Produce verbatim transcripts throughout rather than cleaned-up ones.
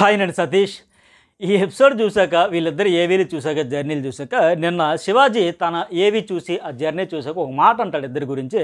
Hi నేను సతీష్. ఈ episode చూసాక వీళ్ళిద్దరు ఏవీలు చూసాక జర్నీలు చూసాక నిన్న శివాజీ తన ఏవి చూసి ఆ జర్నీ చూసాక ఒక మాట అంటాడు ఇద్దరి గురించి.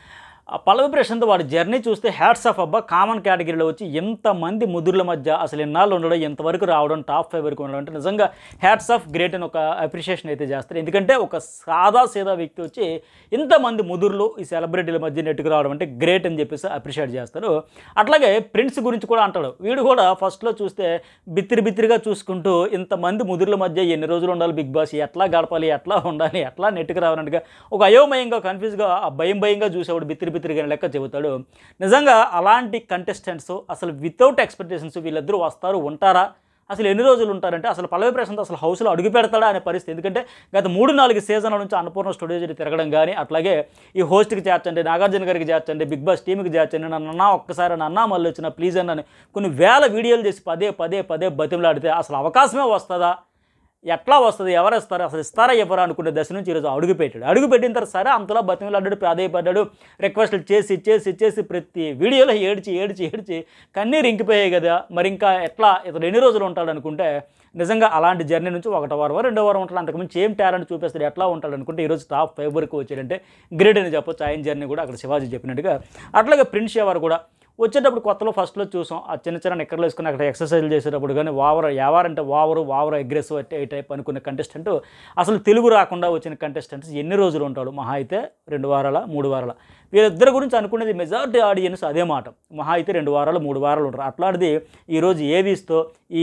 ఆ పల్లవి ప్రశాంత్ వాడి జర్నీ చూస్తే హ్యాట్స్ ఆఫ్ అబ్బా, కామన్ కేటగిరీలో వచ్చి ఎంతమంది ముదుర్ల మధ్య అసలు ఎన్నాళ్ళు ఉండడం, ఎంతవరకు రావడం, టాప్ ఫైవ్ వరకు ఉండడం అంటే నిజంగా హ్యాట్స్ ఆఫ్ గ్రేట్ అని ఒక అప్రిషియేషన్ అయితే చేస్తారు. ఎందుకంటే ఒక సాదా సీదా వ్యక్తి వచ్చి ఇంతమంది ముదుర్లు ఈ సెలబ్రిటీల మధ్య నెట్టుకు రావడం అంటే గ్రేట్ అని చెప్పేసి అప్రిషియేట్ చేస్తారు. అట్లాగే ప్రిన్స్ గురించి కూడా అంటాడు. వీడు కూడా ఫస్ట్లో చూస్తే బిత్తిరి బిత్తిరిగా చూసుకుంటూ ఇంతమంది ముదుర్ల మధ్య ఎన్ని రోజులు ఉండాలి, బిగ్ బాస్ ఎట్లా గడపాలి, ఎట్లా ఉండాలి, ఎట్లా నెట్టుకు రావాలన్నట్టుగా ఒక అయోమయంగా కన్ఫ్యూజ్గా భయం భయంగా చూసేవాడు, బిత్తిరి బిత్తిరిగా లెక్క చెబుతాడు. నిజంగా అలాంటి కంటెస్టెంట్స్ అసలు వితౌట్ ఎక్స్పెక్టేషన్స్ వీళ్ళిద్దరూ వస్తారు ఉంటారా, అసలు ఎన్ని రోజులు ఉంటారంటే అసలు పల్లవి ప్రశాంత్ అసలు హౌస్లో అడుగు పెడతాడా అనే పరిస్థితి. ఎందుకంటే గత మూడు నాలుగు సీజన్ల నుంచి అన్నపూర్ణ స్టూడియో తిరగడం కానీ, అట్లాగే ఈ హోస్ట్కి చేర్చండి, నాగార్జున గారికి చేర్చండి, బిగ్ బాస్ టీంకి చేర్చండి, నన్ను అన్నా ఒక్కసారి నన్నా మళ్ళీ వచ్చిన ప్లీజ్ అని కొన్ని వేల వీడియోలు చేసి పదే పదే పదే బతిమలాడితే అసలు అవకాశమే వస్తుందా, ఎట్లా వస్తుంది, ఎవరు ఇస్తారు, అసలు ఇస్తారా ఎవరా అనుకునే దశ నుంచి ఈరోజు అడుగు పెట్టాడు. అడుగు పెట్టిన తర్వాత సరే అంతలో బతిమలాడాడు, ప్రాధేయపడ్డాడు, రిక్వెస్ట్లు చేసి చేసి చేసి ప్రతి వీడియోలో ఏడ్చి ఏడ్చి ఏడ్చి కన్నీరు ఇంకిపోయాయి కదా. మరి ఇంకా ఎట్లా ఇతను ఎన్ని రోజులు ఉంటాడు అనుకుంటే నిజంగా అలాంటి జర్నీ నుంచి ఒకటో వారం రెండో వారం ఉంటాడు, అంతకుమించి ఏం టాలెంట్ చూపిస్తాడు, ఎట్లా ఉంటాడు అనుకుంటే ఈరోజు టాప్ ఫైవ్ వరకు వచ్చాడంటే గ్రేట్ అని చెప్పొచ్చు. ఆయన జర్నీ కూడా అక్కడ శివాజీ చెప్పినట్టుగా. అట్లాగే ప్రిన్స్ ఎవరు కూడా వచ్చేటప్పుడు కొత్తలో ఫస్ట్లో చూసాం, ఆ చిన్న చిన్న నిక్కర్లు వేసుకుని అక్కడ ఎక్సర్సైజ్లు చేసేటప్పుడు కానీ వావర్ ఎవరంటే వావరు వావరు అగ్రెసివ్ అంటే ఈ టైప్ అనుకున్న కంటెస్టెంట్ అసలు తెలుగు రాకుండా వచ్చిన కంటెస్టెంట్స్ ఎన్ని రోజులు ఉంటాడు, మహా అయితే రెండు వారాల మూడు వారాల. వీళ్ళిద్దరి గురించి అనుకునేది మెజారిటీ ఆడియన్స్ అదే మాట, మహా అయితే రెండు వారాలు మూడు వారాలు ఉంటారు. అట్లాంటిది ఈరోజు ఏవీస్తో ఈ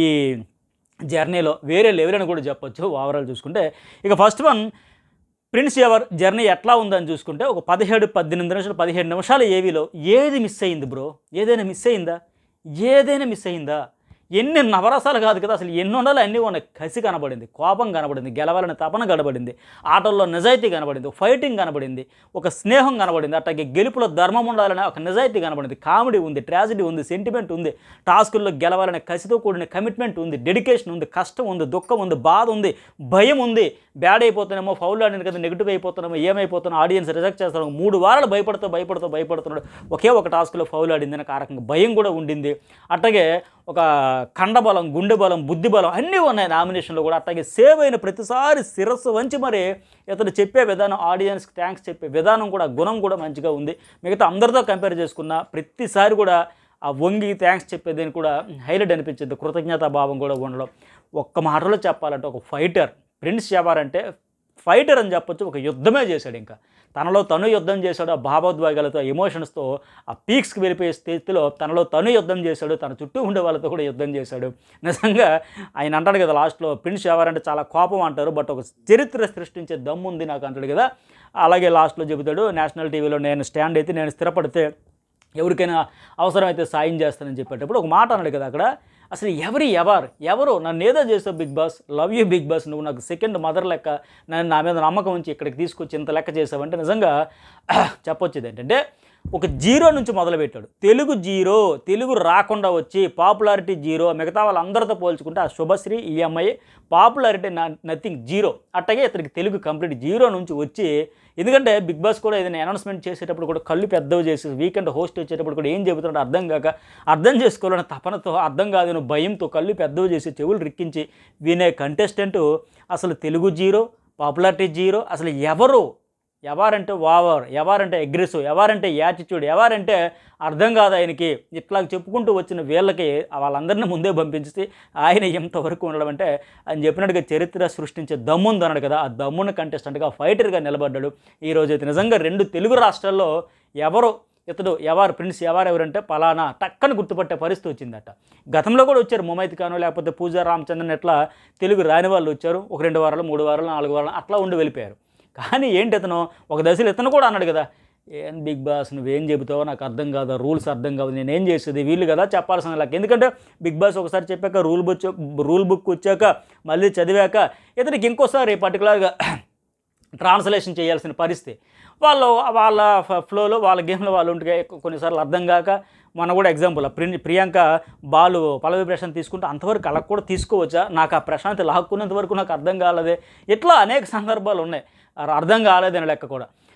జర్నీలో వేరే లెవెల్ అని కూడా చెప్పొచ్చు ఓవరాల్ చూసుకుంటే. ఇక first one Prince Yawar journey ఎట్లా ఉందని చూసుకుంటే ఒక పదిహేడు పద్దెనిమిది నిమిషాలు పదిహేడు నిమిషాలు ఏవీలో ఏది మిస్ అయింది బ్రో, ఏదైనా మిస్ అయిందా, ఏదైనా మిస్ అయిందా? ఎన్ని నవరసాలు కాదు కదా, అసలు ఎన్ని ఉండాలి అన్నీ ఉన్నాయి. కసి కనబడింది, కోపం కనబడింది, గెలవాలని తపన కనబడింది, ఆటల్లో నిజాయితీ కనబడింది, ఫైటింగ్ కనబడింది, ఒక స్నేహం కనబడింది, అట్లాగే గెలుపులో ధర్మం ఉండాలనే ఒక నిజాయితీ కనబడింది, కామెడీ ఉంది, ట్రాజడీ ఉంది, సెంటిమెంట్ ఉంది, టాస్కుల్లో గెలవాలనే కసితో కూడిన కమిట్మెంట్ ఉంది, డెడికేషన్ ఉంది, కష్టం ఉంది, దుఃఖం ఉంది, బాధ ఉంది, భయం ఉంది. బ్యాడ్ అయిపోతున్నామో, ఫౌల్ ఆడిన కదా నెగిటివ్ అయిపోతున్నామో, ఏమైపోతున్నామో, ఆడియన్స్ రిజెక్ట్ చేస్తాడు, మూడు వారాలు భయపడుతూ భయపడుతూ భయపడుతున్నాడు, ఒకే ఒక టాస్క్లో ఫౌల్ ఆడింది అని కారకంగా భయం కూడా ఉండింది. అట్లాగే ఒక కండబలం, గుండె బలం, బుద్ధి బలం అన్నీ ఉన్నాయి నామినేషన్లో కూడా. అట్లాగే సేవ్ అయిన ప్రతిసారి శిరస్సు వంచి మరి ఇతను చెప్పే విధానం, ఆడియన్స్కి థ్యాంక్స్ చెప్పే విధానం కూడా, గుణం కూడా మంచిగా ఉంది. మిగతా అందరితో కంపేర్ చేసుకున్న ప్రతిసారి కూడా ఆ వంగి థ్యాంక్స్ చెప్పేదని కూడా హైలైట్ అనిపించింది, కృతజ్ఞతా భావం కూడా ఉండడం. ఒక్క మాటలో చెప్పాలంటే ఒక ఫైటర్ ప్రిన్స్ ఎవరంటే ఫైటర్ అని చెప్పొచ్చు. ఒక యుద్ధమే చేశాడు, ఇంకా తనలో తను యుద్ధం చేశాడు, ఆ భావోద్వేగాలతో ఎమోషన్స్తో ఆ పీక్స్కి వెళ్ళిపోయే స్థితిలో తనలో తను యుద్ధం చేశాడు, తన చుట్టూ ఉండే వాళ్ళతో కూడా యుద్ధం చేశాడు. నిజంగా ఆయన అంటాడు కదా లాస్ట్లో, ప్రిన్స్ ఎవరంటే చాలా కోపం అంటారు, బట్ ఒక చరిత్ర సృష్టించే దమ్ము ఉంది నాకు అంటాడు కదా. అలాగే లాస్ట్లో చెబుతాడు, నేషనల్ టీవీలో నేను స్టాండ్ అయితే, నేను స్థిరపడితే ఎవరికైనా అవసరమైతే సాయం చేస్తానని చెప్పేటప్పుడు ఒక మాట అన్నాడు కదా అక్కడ. అసలు ఎవరి ఎవరు ఎవరు నన్ను ఏదో చేసావు Bigg Boss, love you Bigg Boss, నువ్వు నాకు సెకండ్ మదర్ లెక్క, నన్ను నా మీద నమ్మకం ఉంచి ఇక్కడికి తీసుకొచ్చి ఇంత లెక్క చేసావంటే నిజంగా చెప్పొచ్చేది ఏంటంటే ఒక జీరో నుంచి మొదలుపెట్టాడు. తెలుగు జీరో, తెలుగు రాకుండా వచ్చి పాపులారిటీ జీరో, మిగతా వాళ్ళందరితో పోల్చుకుంటే ఆ శుభశ్రీ ఈ అమ్మాయి పాపులారిటీ నథింగ్ జీరో. అట్టగే ఇతనికి తెలుగు కంప్లీట్ జీరో నుంచి వచ్చి, ఎందుకంటే బిగ్ బాస్ కూడా ఏదైనా అనౌన్స్మెంట్ చేసేటప్పుడు కూడా కళ్ళు పెద్దవి చేసి, వీకెండ్ హోస్ట్ వచ్చేటప్పుడు కూడా ఏం చెబుతున్నాడో అర్థం కాక, అర్థం చేసుకోవాలనే తపనతో, అర్థం కాదు భయంతో కళ్ళు పెద్దవి చేసి చెవులు రిక్కించి వినే కంటెస్టెంట్ అసలు తెలుగు జీరో, పాపులారిటీ జీరో. అసలు ఎవరు ఎవరంటే వావర్, ఎవరంటే అగ్రెసివ్, ఎవరంటే యాటిట్యూడ్, ఎవరంటే అర్థం కాదు ఆయనకి, ఇట్లా చెప్పుకుంటూ వచ్చిన వీళ్ళకి వాళ్ళందరినీ ముందే పంపించి ఆయన ఎంతవరకు ఉండడం అంటే ఆయన చెప్పినట్టుగా చరిత్ర సృష్టించే దమ్ముంది అన్నాడు కదా, ఆ దమ్మున్న కంటెస్టెంట్గా ఫైటర్గా నిలబడ్డాడు. ఈరోజు అయితే నిజంగా రెండు తెలుగు రాష్ట్రాల్లో ఎవరు ఇతడు ఎవరు ప్రిన్స్ ఎవరు ఎవరంటే పలానా టక్కని గుర్తుపట్టే పరిస్థితి వచ్చిందట. గతంలో కూడా వచ్చారు, ముమైత్ ఖాను లేకపోతే పూజా రామచంద్రన్, ఎట్లా తెలుగు రాని వాళ్ళు వచ్చారు, ఒక రెండు వారాలు మూడు వారాలు నాలుగు వారాలు అట్లా ఉండి వెళ్ళిపోయారు. కానీ ఏంటి ఇతను ఒక దశలో ఇతను కూడా అన్నాడు కదా, ఏం బిగ్ బాస్ నువ్వేం చెబుతావో నాకు అర్థం కాదు, రూల్స్ అర్థం కాదు, నేనేం చేసేది, వీళ్ళు కదా చెప్పాల్సిన లెక్క. ఎందుకంటే బిగ్ బాస్ ఒకసారి చెప్పాక రూల్ బుక్ రూల్ బుక్ వచ్చాక మళ్ళీ చదివాక ఇతనికి ఇంకోసారి పర్టికులర్గా ట్రాన్స్లేషన్ చేయాల్సిన పరిస్థితి. వాళ్ళు వాళ్ళ ఫ్లోలో వాళ్ళ గేమ్లో వాళ్ళు ఉంటే కొన్నిసార్లు అర్థం కాక, మన కూడా ఎగ్జాంపుల్ ప్రి ప్రియాంక బాలు పల్లవి ప్రశాంత్ తీసుకుంటే అంతవరకు అలా కూడా తీసుకోవచ్చా, నాకు ఆ ప్రశాంత్ లాక్కున్నంత వరకు నాకు అర్థం కాలేదే, ఇట్లా అనేక సందర్భాలు ఉన్నాయి, అర్థం కాలేదని లెక్క కూడా.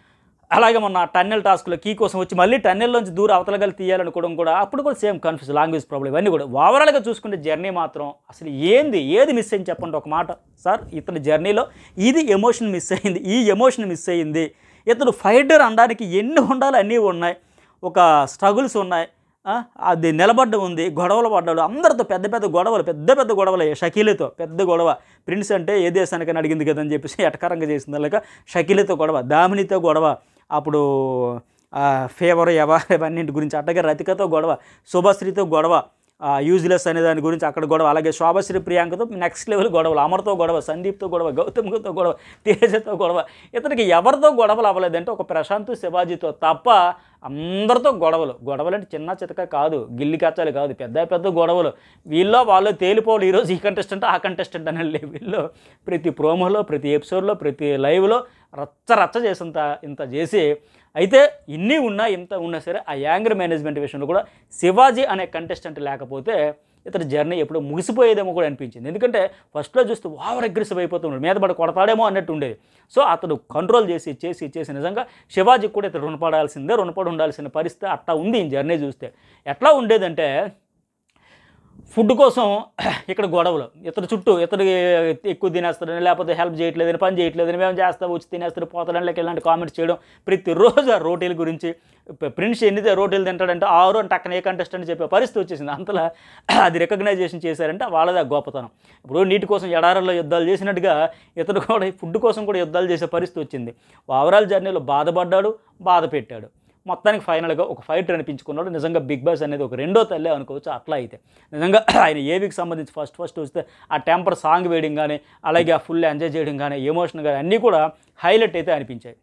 అలాగే మొన్న టన్నెల్ టాస్క్లో కీ కోసం వచ్చి మళ్ళీ టన్నెల్లోంచి దూరం అవతలగలు తీయాలనుకోవడం కూడా అప్పుడు కూడా సేమ్ కన్ఫ్యూజ్ లాంగ్వేజ్ ప్రాబ్లం ఇవన్నీ కూడా ఓవరాల్గా చూసుకుంటే జర్నీ మాత్రం అసలు ఏంది ఏది మిస్ అయింది చెప్పండి ఒక మాట సార్. ఇతని జర్నీలో ఇది ఎమోషన్ మిస్ అయింది, ఈ ఎమోషన్ మిస్ అయింది. ఇతను ఫైటర్ అనడానికి ఎన్ని ఉండాలి అన్నీ ఉన్నాయి, ఒక స్ట్రగుల్స్ ఉన్నాయి, అది నిలబడ్డ ఉంది, గొడవలు పడ్డాడు అందరితో పెద్ద పెద్ద గొడవలు పెద్ద పెద్ద గొడవలు షకీలతో పెద్ద గొడవ. ప్రిన్స్ అంటే ఏ దేశానికైనా అడిగింది కదని చెప్పేసి ఎటకారంగా చేసింది. అలాగే షకీలతో గొడవ, దామినితో గొడవ, అప్పుడు ఫేవర్ ఎవర్ ఇవన్నింటి గురించి, అట్టగా రతికతో గొడవ, శుభశ్రీతో గొడవ, యూజ్లెస్ అనే దాని గురించి అక్కడ గొడవ, అలాగే శోభశ్రీ ప్రియాంకతో నెక్స్ట్ లెవెల్ గొడవలు, అమర్తో గొడవ, సందీప్తో గొడవ, గౌతమ్తో గొడవ, తేజతో గొడవ. ఇతనికి ఎవరితో గొడవలు అవ్వలేదంటే ఒక ప్రశాంత్ శివాజీతో తప్ప అందరితో గొడవలు. గొడవలు అంటే చిన్న చితక కాదు, గిల్లి కచ్చాలు కాదు, పెద్ద పెద్ద గొడవలు. వీళ్ళు వాళ్ళు తేలిపోవాలి. ఈరోజు ఈ కంటెస్టెంట్ ఆ కంటెస్టెంట్ అని వీళ్ళు ప్రతి ప్రోమోలో ప్రతి ఎపిసోడ్లో ప్రతి లైవ్లో రచ్చ రచ్చ చేసింత ఇంత చేసి అయితే ఇన్ని ఉన్నా ఇంత ఉన్నా సరే ఆ యాంగర్ మేనేజ్మెంట్ విషయంలో కూడా శివాజీ అనే కంటెస్టెంట్ లేకపోతే ఇతని జర్నీ ఎప్పుడో ముగిసిపోయేదేమో కూడా అనిపించింది. ఎందుకంటే ఫస్ట్లో చూస్తే ఓవర్ అగ్రెసివ్ అయిపోతున్నాడు, మీద పడి కొడతాడేమో అన్నట్టు ఉండేది. సో అతడు కంట్రోల్ చేసి చేసి చేసి నిజంగా శివాజీకి కూడా ఇతడు రుణపడాల్సిందే, రుణపడి ఉండాల్సిన పరిస్థితి అట్టా ఉంది ఈ జర్నీ చూస్తే. ఎట్లా ఉండేదంటే ఫుడ్ కోసం ఇక్కడ గొడవలు, ఇతడు చుట్టూ ఇతడికి ఎక్కువ తినేస్తాడని లేకపోతే హెల్ప్ చేయట్లేదని పని చేయట్లేదని మేము చేస్తా వచ్చి తినేస్తాడు పోతాడని లేక ఇలాంటి కామెంట్స్ చేయడం. ప్రతిరోజు ఆ రోటీల గురించి ప్రిన్స్ ఎన్ని రోటీలు తింటాడంటే ఆరు అంటే అక్కడ ఏ కంటెస్టెంట్ చెప్పే పరిస్థితి వచ్చేసింది. అంతలా అది రికగ్నైజేషన్ చేశారంటే వాళ్ళది ఆ గొప్పతనం. ఇప్పుడు నీటి కోసం ఎడారుల్లో యుద్ధాలు చేసినట్టుగా ఇతడు కూడా ఫుడ్ కోసం కూడా యుద్ధాలు చేసే పరిస్థితి వచ్చింది. ఓవరాల్ జర్నీలో బాధపడ్డాడు, బాధ పెట్టాడు. మొత్తానికి ఫైనల్గా ఒక ఫైటర్ అనిపించుకున్నాడు. నిజంగా బిగ్ బాస్ అనేది ఒక రెండో తల్లే అనుకోవచ్చు. అట్లా అయితే నిజంగా ఆయన ఏవికి సంబంధించి ఫస్ట్ ఫస్ట్ వస్తే ఆ టెంపర్ సాంగ్ వేయడం కానీ అలాగే ఆ ఫుల్ ఎంజాయ్ చేయడం కానీ ఎమోషన్ కానీ అన్నీ కూడా హైలైట్ అయితే అనిపించాయి.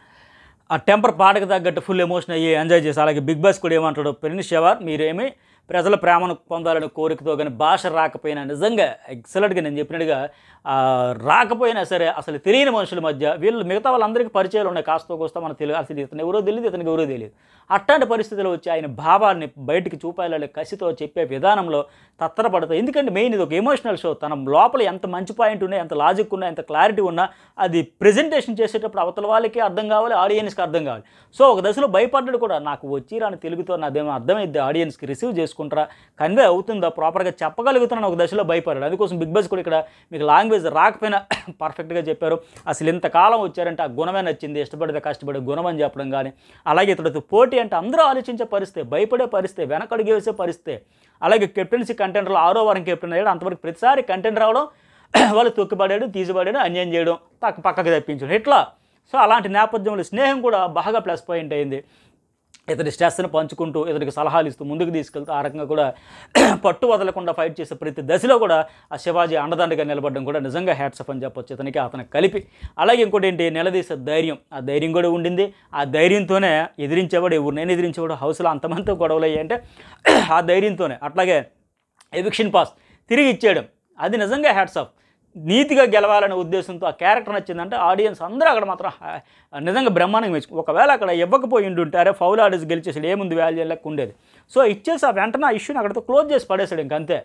ఆ టెంపర్ పాటకు తగ్గట్టు ఫుల్ ఎమోషన్ అయ్యి ఎంజాయ్ చేసి అలాగే బిగ్ బాస్ కూడా ఏమంటాడు, ప్రిన్స్ శివార్ మీరేమి ప్రజల ప్రేమను పొందాలని కోరికతో కానీ భాష రాకపోయినా నిజంగా ఎక్సలెంట్గా నేను చెప్పినట్టుగా రాకపోయినా సరే అసలు తెలియని మనుషుల మధ్య వీళ్ళు మిగతా వాళ్ళందరికీ పరిచయాలు ఉన్నాయి, కాస్తో కోస్తా మనకు తెలియదు, అసలు ఇతను ఎవరో తెలియదు ఇతనికి ఎవరో తెలియదు. అట్లాంటి పరిస్థితుల్లో వచ్చి ఆయన భావాన్ని బయటికి చూపాలని కసితో చెప్పే విధానంలో తత్తరపడతాయి. ఎందుకంటే మెయిన్ ఇది ఒక ఎమోషనల్ షో. తన లోపల ఎంత మంచి పాయింట్ ఉన్నా, ఎంత లాజిక్ ఉన్నా, ఎంత క్లారిటీ ఉన్నా అది ప్రెజెంటేషన్ చేసేటప్పుడు అవతల వాళ్ళకి అర్థం కావాలి, ఆడియన్స్కి అర్థం కావాలి. సో ఒక దశలో భయపడ్డాడు కూడా, నాకు వచ్చి రాని తెలుగుతో నాదేమో అర్థమైద్ది, ఆడియన్స్కి రిసీవ్ చేసుకుంటారా, కన్వే అవుతుందా, ప్రాపర్గా చెప్పగలుగుతున్నాను ఒక దశలో భయపడ్డాడు. అందుకోసం బిగ్ బాస్ కూడా ఇక్కడ మీకు లాంగ్వేజ్ రాకపోయినా పర్ఫెక్ట్గా చెప్పారు. అసలు ఇంతకాలం వచ్చారంటే ఆ గుణమే నచ్చింది, ఇష్టపడితే కష్టపడే గుణం అని చెప్పడం కానీ అలాగే ఇతడితో పోటీ అంటే అందరూ ఆలోచించే పరిస్థితి, భయపడే పరిస్థితి, వెనకడుగు వేసే పరిస్థితి. అలాగే కెప్టెన్సీ కంటెంటర్లో ఆరో వారం కెప్టెన్ అయ్యాడు. అంతవరకు ప్రతిసారి కంటెంట్ రావడం వాళ్ళు తొక్కిపడాడు, తీసిపడాడు, అన్యాయం చేయడం, పక్క పక్కకు తప్పించడం ఇట్లా. సో అలాంటి నేపథ్యంలో స్నేహం కూడా బాగా ప్లస్ పాయింట్ అయింది. ఇతడి స్ట్రెస్ని పంచుకుంటూ ఇతడికి సలహాలు ఇస్తూ ముందుకు తీసుకెళ్తూ ఆ రకంగా కూడా పట్టు వదలకుండా ఫైట్ చేసే ప్రతి దశలో కూడా ఆ శివాజీ అండదండగా నిలబడడం కూడా నిజంగా హ్యాట్స్ ఆఫ్ అని చెప్పొచ్చు ఇతనికి అతనికి కలిపి. అలాగే ఇంకోటి ఏంటి, నిలదీసే ధైర్యం, ఆ ధైర్యం కూడా ఉండింది. ఆ ధైర్యంతోనే ఎదిరించేవాడు ఎవరు, నేను ఎదిరించేవాడు హౌస్లో అంతమందితో గొడవలు అయ్యాయి అంటే ఆ ధైర్యంతోనే. అట్లాగే ఎవిక్షన్ పాస్ తిరిగి ఇచ్చేయడం, అది నిజంగా హ్యాట్స్ ఆఫ్. నీతిగా గెలవాలనే ఉద్దేశంతో ఆ క్యారెక్టర్ నచ్చిందంటే ఆడియన్స్ అందరూ అక్కడ మాత్రం నిజంగా బ్రహ్మాండంగా మెచ్చుకో. ఒకవేళ అక్కడ ఇవ్వకపోయి ఉంటుంటారే ఫౌల్ ఆడేసి గెలిచేసాడు ఏముంది వాల్యూ లెక్క ఉండేది. సో ఇచ్చేసి ఆ వెంటనే ఆ ఇష్యూని అక్కడితో క్లోజ్ చేసి పడేసాడు ఇంకంతే.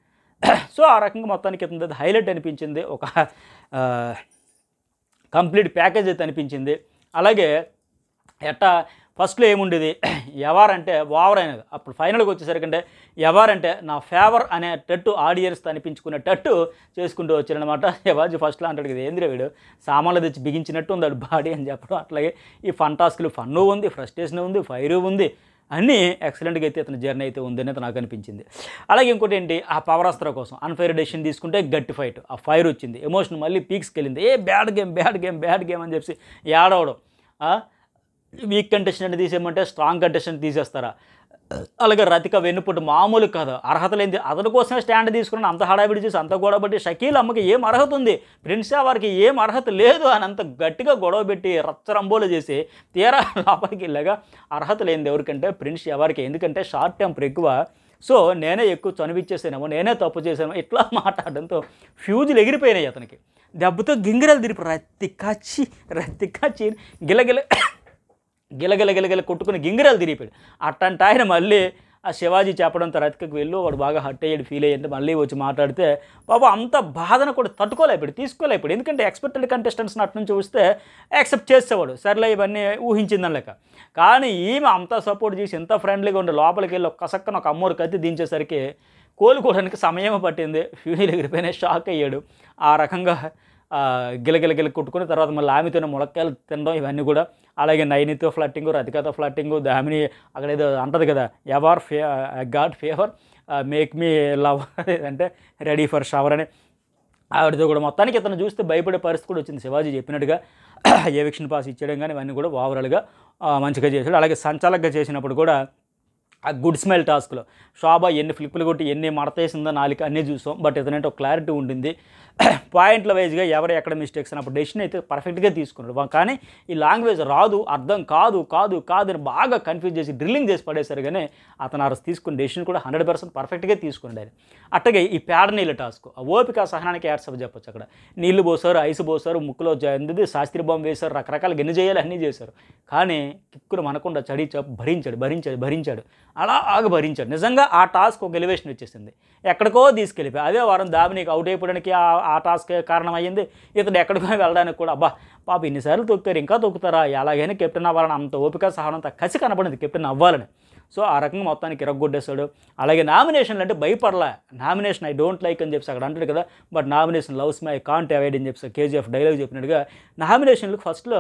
సో ఆ రకంగా మొత్తానికి ఇతని హైలైట్ అనిపించింది, ఒక కంప్లీట్ ప్యాకేజ్ అయితే అనిపించింది. అలాగే ఎట్టా ఫస్ట్లో ఏముండేది, ఎవరంటే ఓవర్ అయినది, అప్పుడు ఫైనల్కి వచ్చేసరికంటే ఎవరంటే నా ఫేవర్ అనేటట్టు ఆడియన్స్ అనిపించుకునేటట్టు చేసుకుంటూ వచ్చారనమాట. శివాజీ ఫస్ట్లో అంటాడు కదా, ఏంద్రే వీడు సామాన్లు తెచ్చి బిగించినట్టు ఉంది వాడు బాడీ అని చెప్పడం. అట్లాగే ఈ ఫన్ టాస్క్లు ఫన్ను ఉంది, ఫ్రస్ట్రేషన్ ఉంది, ఫైరు ఉంది, అన్నీ ఎక్సలెంట్గా అయితే అతని జర్నీ అయితే ఉంది అనేది నాకు అనిపించింది. అలాగే ఇంకోటి ఏంటి, ఆ పవర్ అస్త్ర కోసం అన్ఫైర్ డెసిషన్ తీసుకుంటే గట్టి ఫైట్, ఆ ఫైర్ వచ్చింది, ఎమోషన్ మళ్ళీ పీక్స్కి వెళ్ళింది, a bad game bad game bad game అని చెప్పి ఏడవడం. వీక్ కంటెస్టెంట్ తీసేయమంటే స్ట్రాంగ్ కంటెస్టెంట్ తీసేస్తారా. అలాగే రతిక వెన్నుపుట్టు మామూలు కాదు, అర్హత లేనిది, అతని కోసమే స్టాండ్ తీసుకుని అంత హడావిడి చేసి అంత గొడవ పెట్టి షకీల్ అమ్మకి ఏం అర్హత ఉంది, ప్రిన్స్ వారికి ఏం అర్హత లేదు అని అంత గట్టిగా గొడవ పెట్టి రచ్చరంబోలు చేసి తీరా లోపలికి వెళ్ళగా అర్హత లేనిది ఎవరికంటే ప్రిన్స్ ఎవరికి. ఎందుకంటే షార్ట్ టెంపర్ ఎక్కువ, సో నేనే ఎక్కువ చనివిచ్చేసానేమో, నేనే తప్పు చేసానేమో ఇట్లా మాట్లాడడంతో ఫ్యూజులు ఎగిరిపోయినాయి అతనికి. దెబ్బతో గింగిరలు తిరిపి రత్తి కచ్చి రత్తి కచ్చి గిలగిల గిలగిల గిలగిల కొట్టుకుని గింగిరాలు తిరిగిపోయాడు. అట్టంటే ఆయన మళ్ళీ ఆ శివాజీ చెప్పడంతో రతికకు వెళ్ళు వాడు బాగా హర్ట్ అయ్యాడు, ఫీల్ అయ్యాడు, మళ్ళీ వచ్చి మాట్లాడితే బాబు అంత బాధను కూడా తట్టుకోలేపాడు, తీసుకోలేపాడు. ఎందుకంటే ఎక్స్పెక్టెడ్ కంటెస్టెంట్స్ని అటు నుంచి చూస్తే యాక్సెప్ట్ చేసేవాడు, సర్లే ఇవన్నీ ఊహించిందని లెక్క. కానీ ఈమె అంతా సపోర్ట్ చేసి ఎంత ఫ్రెండ్లీగా ఉండే లోపలికి వెళ్ళి ఒక్కసక్కన ఒక అమ్మోరు కత్తి దించేసరికి కోలుకోవడానికి సమయం పట్టింది. ఫ్యూజీలు ఎగిరిపోయినా షాక్ అయ్యాడు. ఆ రకంగా గిలగిల గిల కొట్టుకుని తర్వాత మళ్ళీ ఆమెతోనే ములక్కాయలు తినడం ఇవన్నీ కూడా. అలాగే నైనితో ఫ్లట్టింగు, రతికతో ఫ్లట్టింగు, దామిని అక్కడ ఏదో అంటది కదా, ఎవర్ ఫే God favour make me love అంటే రెడీ ఫర్ షవర్ అని ఆవిడతో కూడా. మొత్తానికి ఇతను చూస్తే భయపడే పరిస్థితి కూడా వచ్చింది. శివాజీ చెప్పినట్టుగా ఎవిక్షన్ పాస్ ఇచ్చేయడం కానీ ఇవన్నీ కూడా ఓవరాల్గా మంచిగా చేశాడు. అలాగే సంచాలకంగా చేసినప్పుడు కూడా ఆ గుడ్ స్మెల్ టాస్క్లో శోభ ఎన్ని ఫ్లిప్పులు కొట్టి ఎన్ని మడతేసిందో నాలుగు అన్నీ చూసాం. బట్ ఇతనంటే ఒక క్లారిటీ ఉండింది, పాయింట్ల వైజ్గా ఎవరు ఎక్కడ మిస్టేక్స్ అన్నప్పుడు డెసిషన్ అయితే పర్ఫెక్ట్గా తీసుకున్నాడు. కానీ ఈ లాంగ్వేజ్ రాదు, అర్థం కాదు కాదు కాదు అని బాగా కన్ఫ్యూజ్ చేసి డ్రిల్లింగ్ చేసి పడేశారు. కానీ అతను అరస్ తీసుకున్న డెసిషన్ కూడా హండ్రెడ్ పర్సెంట్ పర్ఫెక్ట్గా తీసుకున్నాడు ఆయన. అట్టగే ఈ పేడ నీళ్ళ టాస్క్ ఓపిక సహనానికి యాడ్సప్ చెప్పొచ్చు. అక్కడ నీళ్లు పోసారు, ఐస్ పోసారు, ముక్కులో ఎందుది శాస్త్రీయ బాంబు వేశారు, రకరకాల గిన్నె చేయాలి అన్నీ చేశారు. కానీ కిక్కులు మనకుండా చడి భరించాడు భరించాడు భరించాడు అలా ఆగ భరించాడు. నిజంగా ఆ టాస్క్ ఒక ఎలివేషన్ వచ్చేసింది, ఎక్కడికో తీసుకెళ్ళిపోయి. అదే వారం దామినికి అవుట్ అయిపోవడానికి ఆ టాస్క్ కారణం అయ్యింది. ఇతడు ఎక్కడికో వెళ్ళడానికి కూడా అబ్బా పాప ఇన్నిసార్లు తొక్కారు ఇంకా తొక్కుతారా, ఎలాగైనా కెప్టెన్ అవ్వాలని అంత ఓపిక సహనం అంత కసి కనపడింది కెప్టెన్ అవ్వాలని. సో ఆ రకంగా మొత్తానికి ఇరగొట్టేశాడు. అలాగే నామినేషన్లు అంటే భయపడలా, నామినేషన్ ఐ డోంట్ లైక్ అని చెప్పి అక్కడ అంటాడు కదా, but nomination loves my can't avoid అని చెప్పి కేజీఎఫ్ డైలాగ్ చెప్పినట్టుగా నామినేషన్లకు ఫస్ట్లో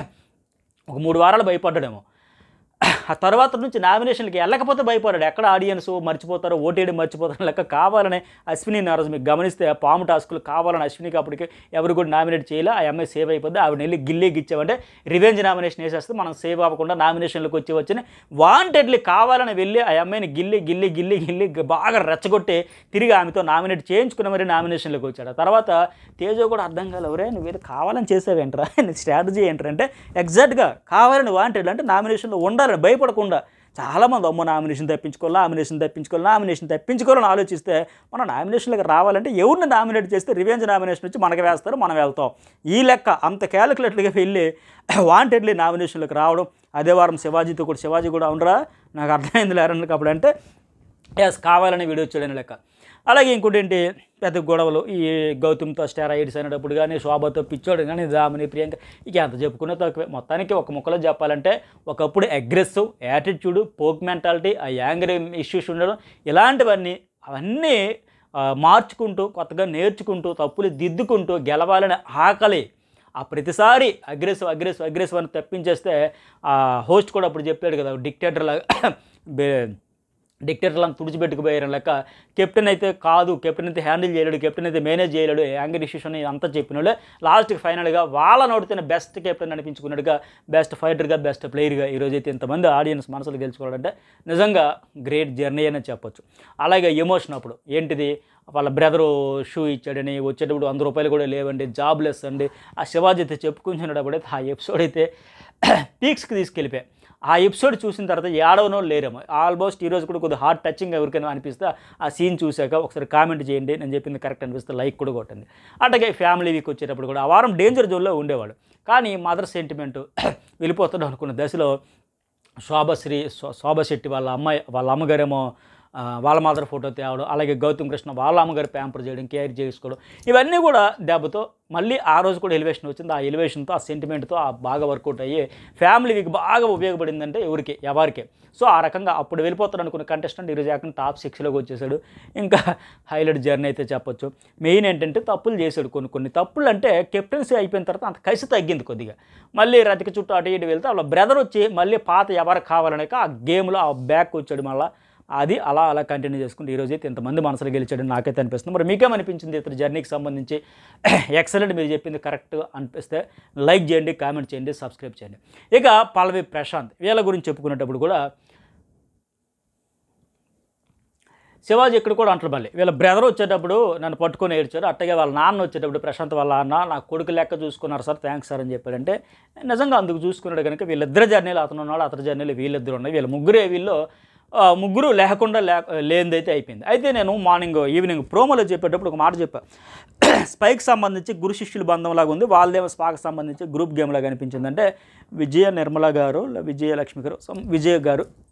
ఒక మూడు వారాలు భయపడ్డాడేమో. ఆ తర్వాత నుంచి నామినేషన్కి వెళ్ళకపోతే భయపడ్డాడు. ఎక్కడ ఆడియన్స్ మర్చిపోతారో ఓటేయడం మర్చిపోతారో లెక్క కావాలని అశ్విని నారాజు మీకు గమనిస్తే పాము టాస్కులు కావాలని అశ్వినికి అప్పటికి ఎవరు కూడా నామినేట్ చేయలే. ఆ అమ్మాయి సేవ్ అయిపోద్ది, ఆవిడ వెళ్ళి గిల్లే గిచ్చామంటే రివెంజ్ నామినేషన్ వేసేస్తే మనం సేవ్ అవ్వకుండా నామినేషన్లకు వచ్చి వచ్చిన వాంటెడ్లీ కావాలని వెళ్ళి ఆ అమ్మాయిని గిల్లి గిల్లి గిల్లి గిల్లి బాగా రెచ్చగొట్టి తిరిగి ఆమెతో నామినేట్ చేయించుకున్న మరి నామినేషన్లకు వచ్చాడు. ఆ తర్వాత తేజో కూడా అర్థం కాలేవరే నువ్వేదో కావాలని చేసావేంట్రా, నీ స్ట్రాటజీ ఏంటంటే ఎగ్జాక్ట్గా కావాలని వాంటెడ్ అంటే నామినేషన్లో ఉండాలని భయపడకుండా. చాలామంది అమ్మో నామినేషన్ తప్పించుకోవాలి నామినేషన్ తప్పించుకోవాలి నామినేషన్ తప్పించుకోవాలని ఆలోచిస్తే మనం నామినేషన్లకు రావాలంటే ఎవరిని నామినేట్ చేస్తే రివెంజ్ నామినేషన్ వచ్చి మనకి వేస్తారు, మనం వెళ్తాం. ఈ లెక్క అంత క్యాలిక్యులేటెడ్గా వెళ్ళి వాంటెడ్లీ నామినేషన్లకు రావడం. అదే వారం శివాజీతో కూడా శివాజీ కూడా ఉండరా నాకు అర్థమైంది లేరని అప్పుడు అంటే ఎస్ కావాలని వీడియో వచ్చాడని లెక్క. అలాగే ఇంకోటి ఏంటి పెద్ద గొడవలు ఈ గౌతమ్తో స్టెరాయిడ్స్ అనేటప్పుడు కానీ శోభతో పిచ్చోడు కానీ దామిని ప్రియాంక ఇక ఎంత చెప్పుకునే తక్కువే. మొత్తానికి ఒక ముక్కలో చెప్పాలంటే ఒకప్పుడు అగ్రెసివ్ యాటిట్యూడ్, పోక్ మెంటాలిటీ, ఆ యాంగర్ ఇష్యూస్ ఉండడం ఇలాంటివన్నీ అవన్నీ మార్చుకుంటూ కొత్తగా నేర్చుకుంటూ తప్పులు దిద్దుకుంటూ గెలవాలని ఆకలి. ఆ ప్రతిసారి అగ్రెసివ్ అగ్రెసివ్ అగ్రెసివ్ అని తప్పించేస్తే ఆ హోస్ట్ కూడా అప్పుడు చెప్పాడు కదా డిక్టేటర్ లాగా డిక్టేటర్లను తుడిచిపెట్టుకుపోయారు లెక్క. కెప్టెన్ అయితే కాదు, కెప్టెన్ అయితే హ్యాండిల్ చేయలేడు, కెప్టెన్ అయితే మేనేజ్ చేయలేడు, యాంగర్ ఇష్యూస్ అని అంతా చెప్పినాడు. లాస్ట్కి ఫైనల్గా వాళ్ళ నోటితోనే బెస్ట్ కెప్టెన్ అనిపించుకున్నాడుగా, బెస్ట్ ఫైటర్గా, బెస్ట్ ప్లేయర్గా ఈరోజైతే ఇంతమంది ఆడియన్స్ మనసులు గెలుచుకోవాలంటే నిజంగా గ్రేట్ జర్నీ అని చెప్పొచ్చు. అలాగే ఎమోషన్ అప్పుడు ఏంటిది వాళ్ళ బ్రదరు షూ ఇచ్చాడని వచ్చేటప్పుడు వంద రూపాయలు కూడా లేవండి, జాబ్లెస్ అండి. ఆ శివాజీ అయితే చెప్పుకుంటున్నప్పుడైతే ఆ ఎపిసోడ్ అయితే పీక్స్కి తీసుకెళ్ళిపోయాయి. ఆ ఎపిసోడ్ చూసిన తర్వాత ఏడవనో లేరేమో. ఆల్మోస్ట్ ఈరోజు కూడా కొద్దిగా హార్ట్ టచింగ్ ఎవరికైనా అనిపిస్తే ఆ సీన్ చూశాక ఒకసారి కామెంట్ చేయండి, నేను చెప్పింది కరెక్ట్ అనిపిస్తే లైక్ కూడా కొట్టండి. అట్లాగే ఫ్యామిలీ వీక్ వచ్చేటప్పుడు కూడా ఆ వారం డేంజర్ జోన్లో ఉండేవాడు. కానీ మదర్ సెంటిమెంట్ వెళ్ళిపోతాడు అనుకున్న దశలో శోభశ్రీ శోభశెట్టి వాళ్ళ అమ్మాయి వాళ్ళ అమ్మగారేమో వాళ్ళ మాత్రం ఫోటో తేవడం, అలాగే గౌతమ్ కృష్ణ వాళ్ళ అమ్మగారు ప్యాంపర్ చేయడం, కేర్ చేసుకోవడం ఇవన్నీ కూడా దెబ్బతో మళ్ళీ ఆ రోజు కూడా ఎలివేషన్ వచ్చింది. ఆ ఎలివేషన్తో ఆ సెంటిమెంట్తో ఆ బాగా వర్కౌట్ అయ్యి ఫ్యామిలీ వీక్ బాగా ఉపయోగపడిందంటే ఎవరికి ఎవరికి. సో ఆ రకంగా అప్పుడు వెళ్ళిపోతాడు అనుకున్న కంటెస్టెంట్ ఈరోజు ఏకంగా టాప్ సిక్స్లోకి వచ్చేసాడు. ఇంకా హైలైట్ జర్నీ అయితే చెప్పొచ్చు. మెయిన్ ఏంటంటే తప్పులు చేశాడు కొన్ని కొన్ని తప్పులు అంటే కెప్టెన్సీ అయిపోయిన తర్వాత అంత కసి తగ్గింది కొద్దిగా. మళ్ళీ రతిక చుట్టూ అటు ఇటు వెళ్తే వాళ్ళ బ్రదర్ వచ్చి మళ్ళీ పాత ఎవరికి కావాలనేక ఆ గేమ్లో ఆ బ్యాక్ వచ్చాడు మళ్ళీ. అది అలా అలా కంటిన్యూ చేసుకుంటే ఈరోజు అయితే ఇంతమంది మనసులు గెలిచాడని నాకైతే అనిపిస్తుంది. మరి మీకేమనిపించింది ఇతర జర్నీకి సంబంధించి? ఎక్సలెంట్, మీరు చెప్పింది కరెక్ట్ అనిపిస్తే లైక్ చేయండి, కామెంట్ చేయండి, సబ్స్క్రైబ్ చేయండి. ఇక పల్లవి ప్రశాంత్ వీళ్ళ గురించి చెప్పుకునేటప్పుడు కూడా శివాజీ ఇక్కడ కూడా అంటారు మళ్ళీ వీళ్ళ బ్రదర్ వచ్చేటప్పుడు నన్ను పట్టుకొని ఏడ్చారు, అట్టగే వాళ్ళ నాన్న వచ్చేటప్పుడు ప్రశాంత్ వాళ్ళ అన్న నా కొడుకు లెక్క చూసుకున్నారు సార్, థ్యాంక్స్ సార్ అని చెప్పాడంటే నిజంగా అందుకు చూసుకున్నాడు కనుక వీళ్ళిద్దరు జర్నీలు అతను ఉన్నాడు, అతని జర్నీలు వీళ్ళిద్దరు ఉన్నాయి. వీళ్ళ ముగ్గురే వీళ్ళు ముగ్గురు లేకుండా లే లేనిదైతే అయిపోయింది. అయితే నేను మార్నింగ్ ఈవినింగ్ ప్రోమోలో చెప్పేటప్పుడు ఒక మాట చెప్పా, స్పైక్ సంబంధించి గురు శిష్యుల బంధంలాగా ఉంది, వాళ్ళదేమో స్పాక్ సంబంధించి గ్రూప్ గేమ్లాగా అనిపించింది. అంటే విజయ నిర్మల గారు విజయలక్ష్మి గారు విజయ్ గారు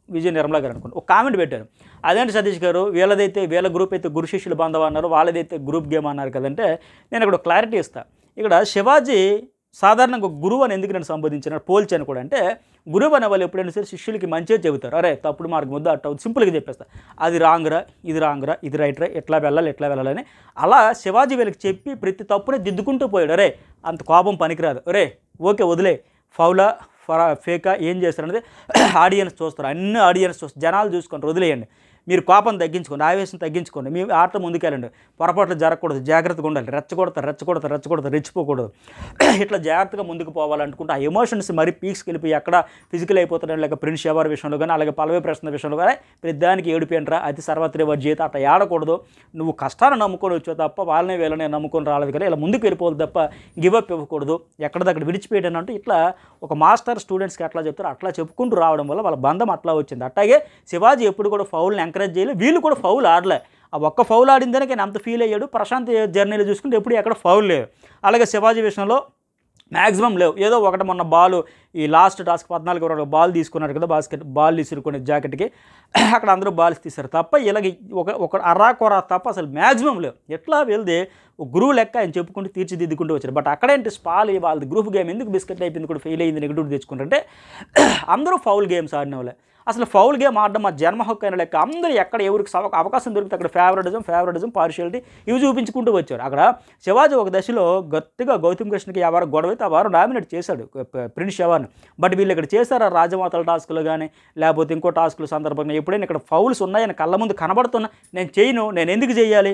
విజయ నిర్మల గారు అనుకోండి, ఒక కామెంట్ పెట్టారు. అదేంటి సతీష్ గారు, వీళ్ళదైతే వీళ్ళ గ్రూప్ అయితే గురు శిష్యుల బంధం అన్నారు, వాళ్ళదైతే గ్రూప్ గేమ్ అన్నారు కదంటే నేను ఇక్కడ క్లారిటీ ఇస్తాను. ఇక్కడ శివాజీ సాధారణంగా గురువు అని ఎందుకు నేను సంబోధించిన పోల్చాను కూడా అంటే, గురువు అనే వాళ్ళు ఎప్పుడైనా సరే శిష్యులకి మంచిగా చెబుతారు. అరే తప్పుడు మార్గం వద్దు అట్ట సింపుల్గా చెప్పేస్తా, అది రాంగ్రా ఇది రాంగ్రా ఇది రైట్ రా, ఎట్లా వెళ్ళాలి ఎట్లా వెళ్ళాలని. అలా శివాజీ వీళ్ళకి చెప్పి ప్రతి తప్పుని దిద్దుకుంటూ పోయాడు. అరే అంత కోపం పనికిరాదు, అరే ఓకే వదిలే, ఫౌలా ఫరా ఫేకా ఏం చేస్తారనేది ఆడియన్స్ చూస్తారు, అన్ని ఆడియన్స్ చూస్తారు, జనాలు చూసుకోండి, వదిలేయండి. మీరు కోపం తగ్గించుకోండి, ఆవేశం తగ్గించుకోండి, మీ ఆట ముందుకెళ్ళండి, పొరపాట్లు జరగకూడదు, జాగ్రత్తగా ఉండాలి, రెచ్చగొడతారు రెచ్చగొడతారు రెచ్చగొడతారు రెచ్చిపోకూడదు, ఇట్లా జాగ్రత్తగా ముందుకు పోవాలనుకుంటే ఆ ఎమోషన్స్ మరీ పీక్స్కి వెళ్ళిపోయి ఎక్కడ ఫిజికల్ అయిపోతున్నాడు. లేక ప్రిన్స్ షవర్ విషయంలో కానీ అలాగే పల్లవి ప్రశ్న విషయంలో కానీ ప్రతిదానికి ఏడిపోయినరా అతి సర్వత్రి వర్జీత అట్లా ఏడకూడదు. నువ్వు కష్టాన్ని నమ్ముకొని వచ్చావు తప్ప వాళ్ళని వీళ్ళని నమ్ముకొని రాలేదు కదా, ఇలా ముందుకు వెళ్ళిపోవాలి తప్ప గివప్ ఇవ్వకూడదు, ఎక్కడిదక్కడ విడిచిపెట్టాను అంటే ఇట్లా ఒక మాస్టర్ స్టూడెంట్స్కి ఎట్లా చెప్తారో అట్లా చెప్పుకుంటూ రావడం వల్ల వాళ్ళ బంధం అట్లా వచ్చింది. అట్లాగే శివాజీ ఎప్పుడు కూడా ఫౌల్ని ఎంకరేజ్ చేయలేదు, వీళ్ళు కూడా ఫౌల్ ఆడలే. ఆ ఒక్క ఫౌల్ ఆడిందనే నేను అంత ఫీల్ అయ్యాడు. ప్రశాంత్ జర్నీలో చూసుకుంటే ఎప్పుడు ఎక్కడ ఫౌల్ లేదు. అలాగే శివాజీ విషయంలో మ్యాక్సిమం లేవు, ఏదో ఒకటి మొన్న బాల్ ఈ లాస్ట్ టాస్క్ పద్నాలుగు వరకు బాల్ తీసుకున్నారు కదా, బాస్కెట్ బాల్ తీసుకునే జాకెట్కి అక్కడ అందరూ బాల్స్ తీశారు తప్ప ఇలాగ ఒక ఒక అర్రా కొర తప్ప అసలు మ్యాక్సిమం లేవు. ఎట్లా వెళ్తే ఒక గురువు లెక్క ఆయన చెప్పుకుంటూ తీర్చిదిద్దుకుంటూ వచ్చారు. బట్ అక్కడేంటి స్పాల్ వాళ్ళది గ్రూప్ గేమ్ ఎందుకు బిస్కెట్ అయిపోయింది కూడా ఫెయిల్ అయింది నెగిటివ్ తెచ్చుకుంటారంటే అందరూ ఫౌల్ గేమ్స్ ఆడిన వాళ్ళే. అసలు ఫౌల్ గేమ్ ఆడడం మా జన్మ హక్కు అయిన లెక్క అందరూ ఎక్కడ ఎవరికి అవకాశం దొరికితే అక్కడ ఫేవరెటిజం ఫేవరెటిజం పార్షియాలిటీ ఇవి చూపించుకుంటూ వచ్చారు. అక్కడ శివాజీ ఒక దశలో గట్టిగా గౌతమ్ కృష్ణకి ఎవరు గొడవ అయితే ఆ వారు నామినేట్ చేశాడు ప్రిన్స్ షవర్ని. బట్ వీళ్ళు ఇక్కడ చేశారు రాజమాతల టాస్కులు కానీ లేకపోతే ఇంకో టాస్కుల సందర్భంగా ఎప్పుడైనా ఇక్కడ ఫౌల్స్ ఉన్నాయని కళ్ళ ముందు కనబడుతున్నా నేను చేయను, నేను ఎందుకు చేయాలి,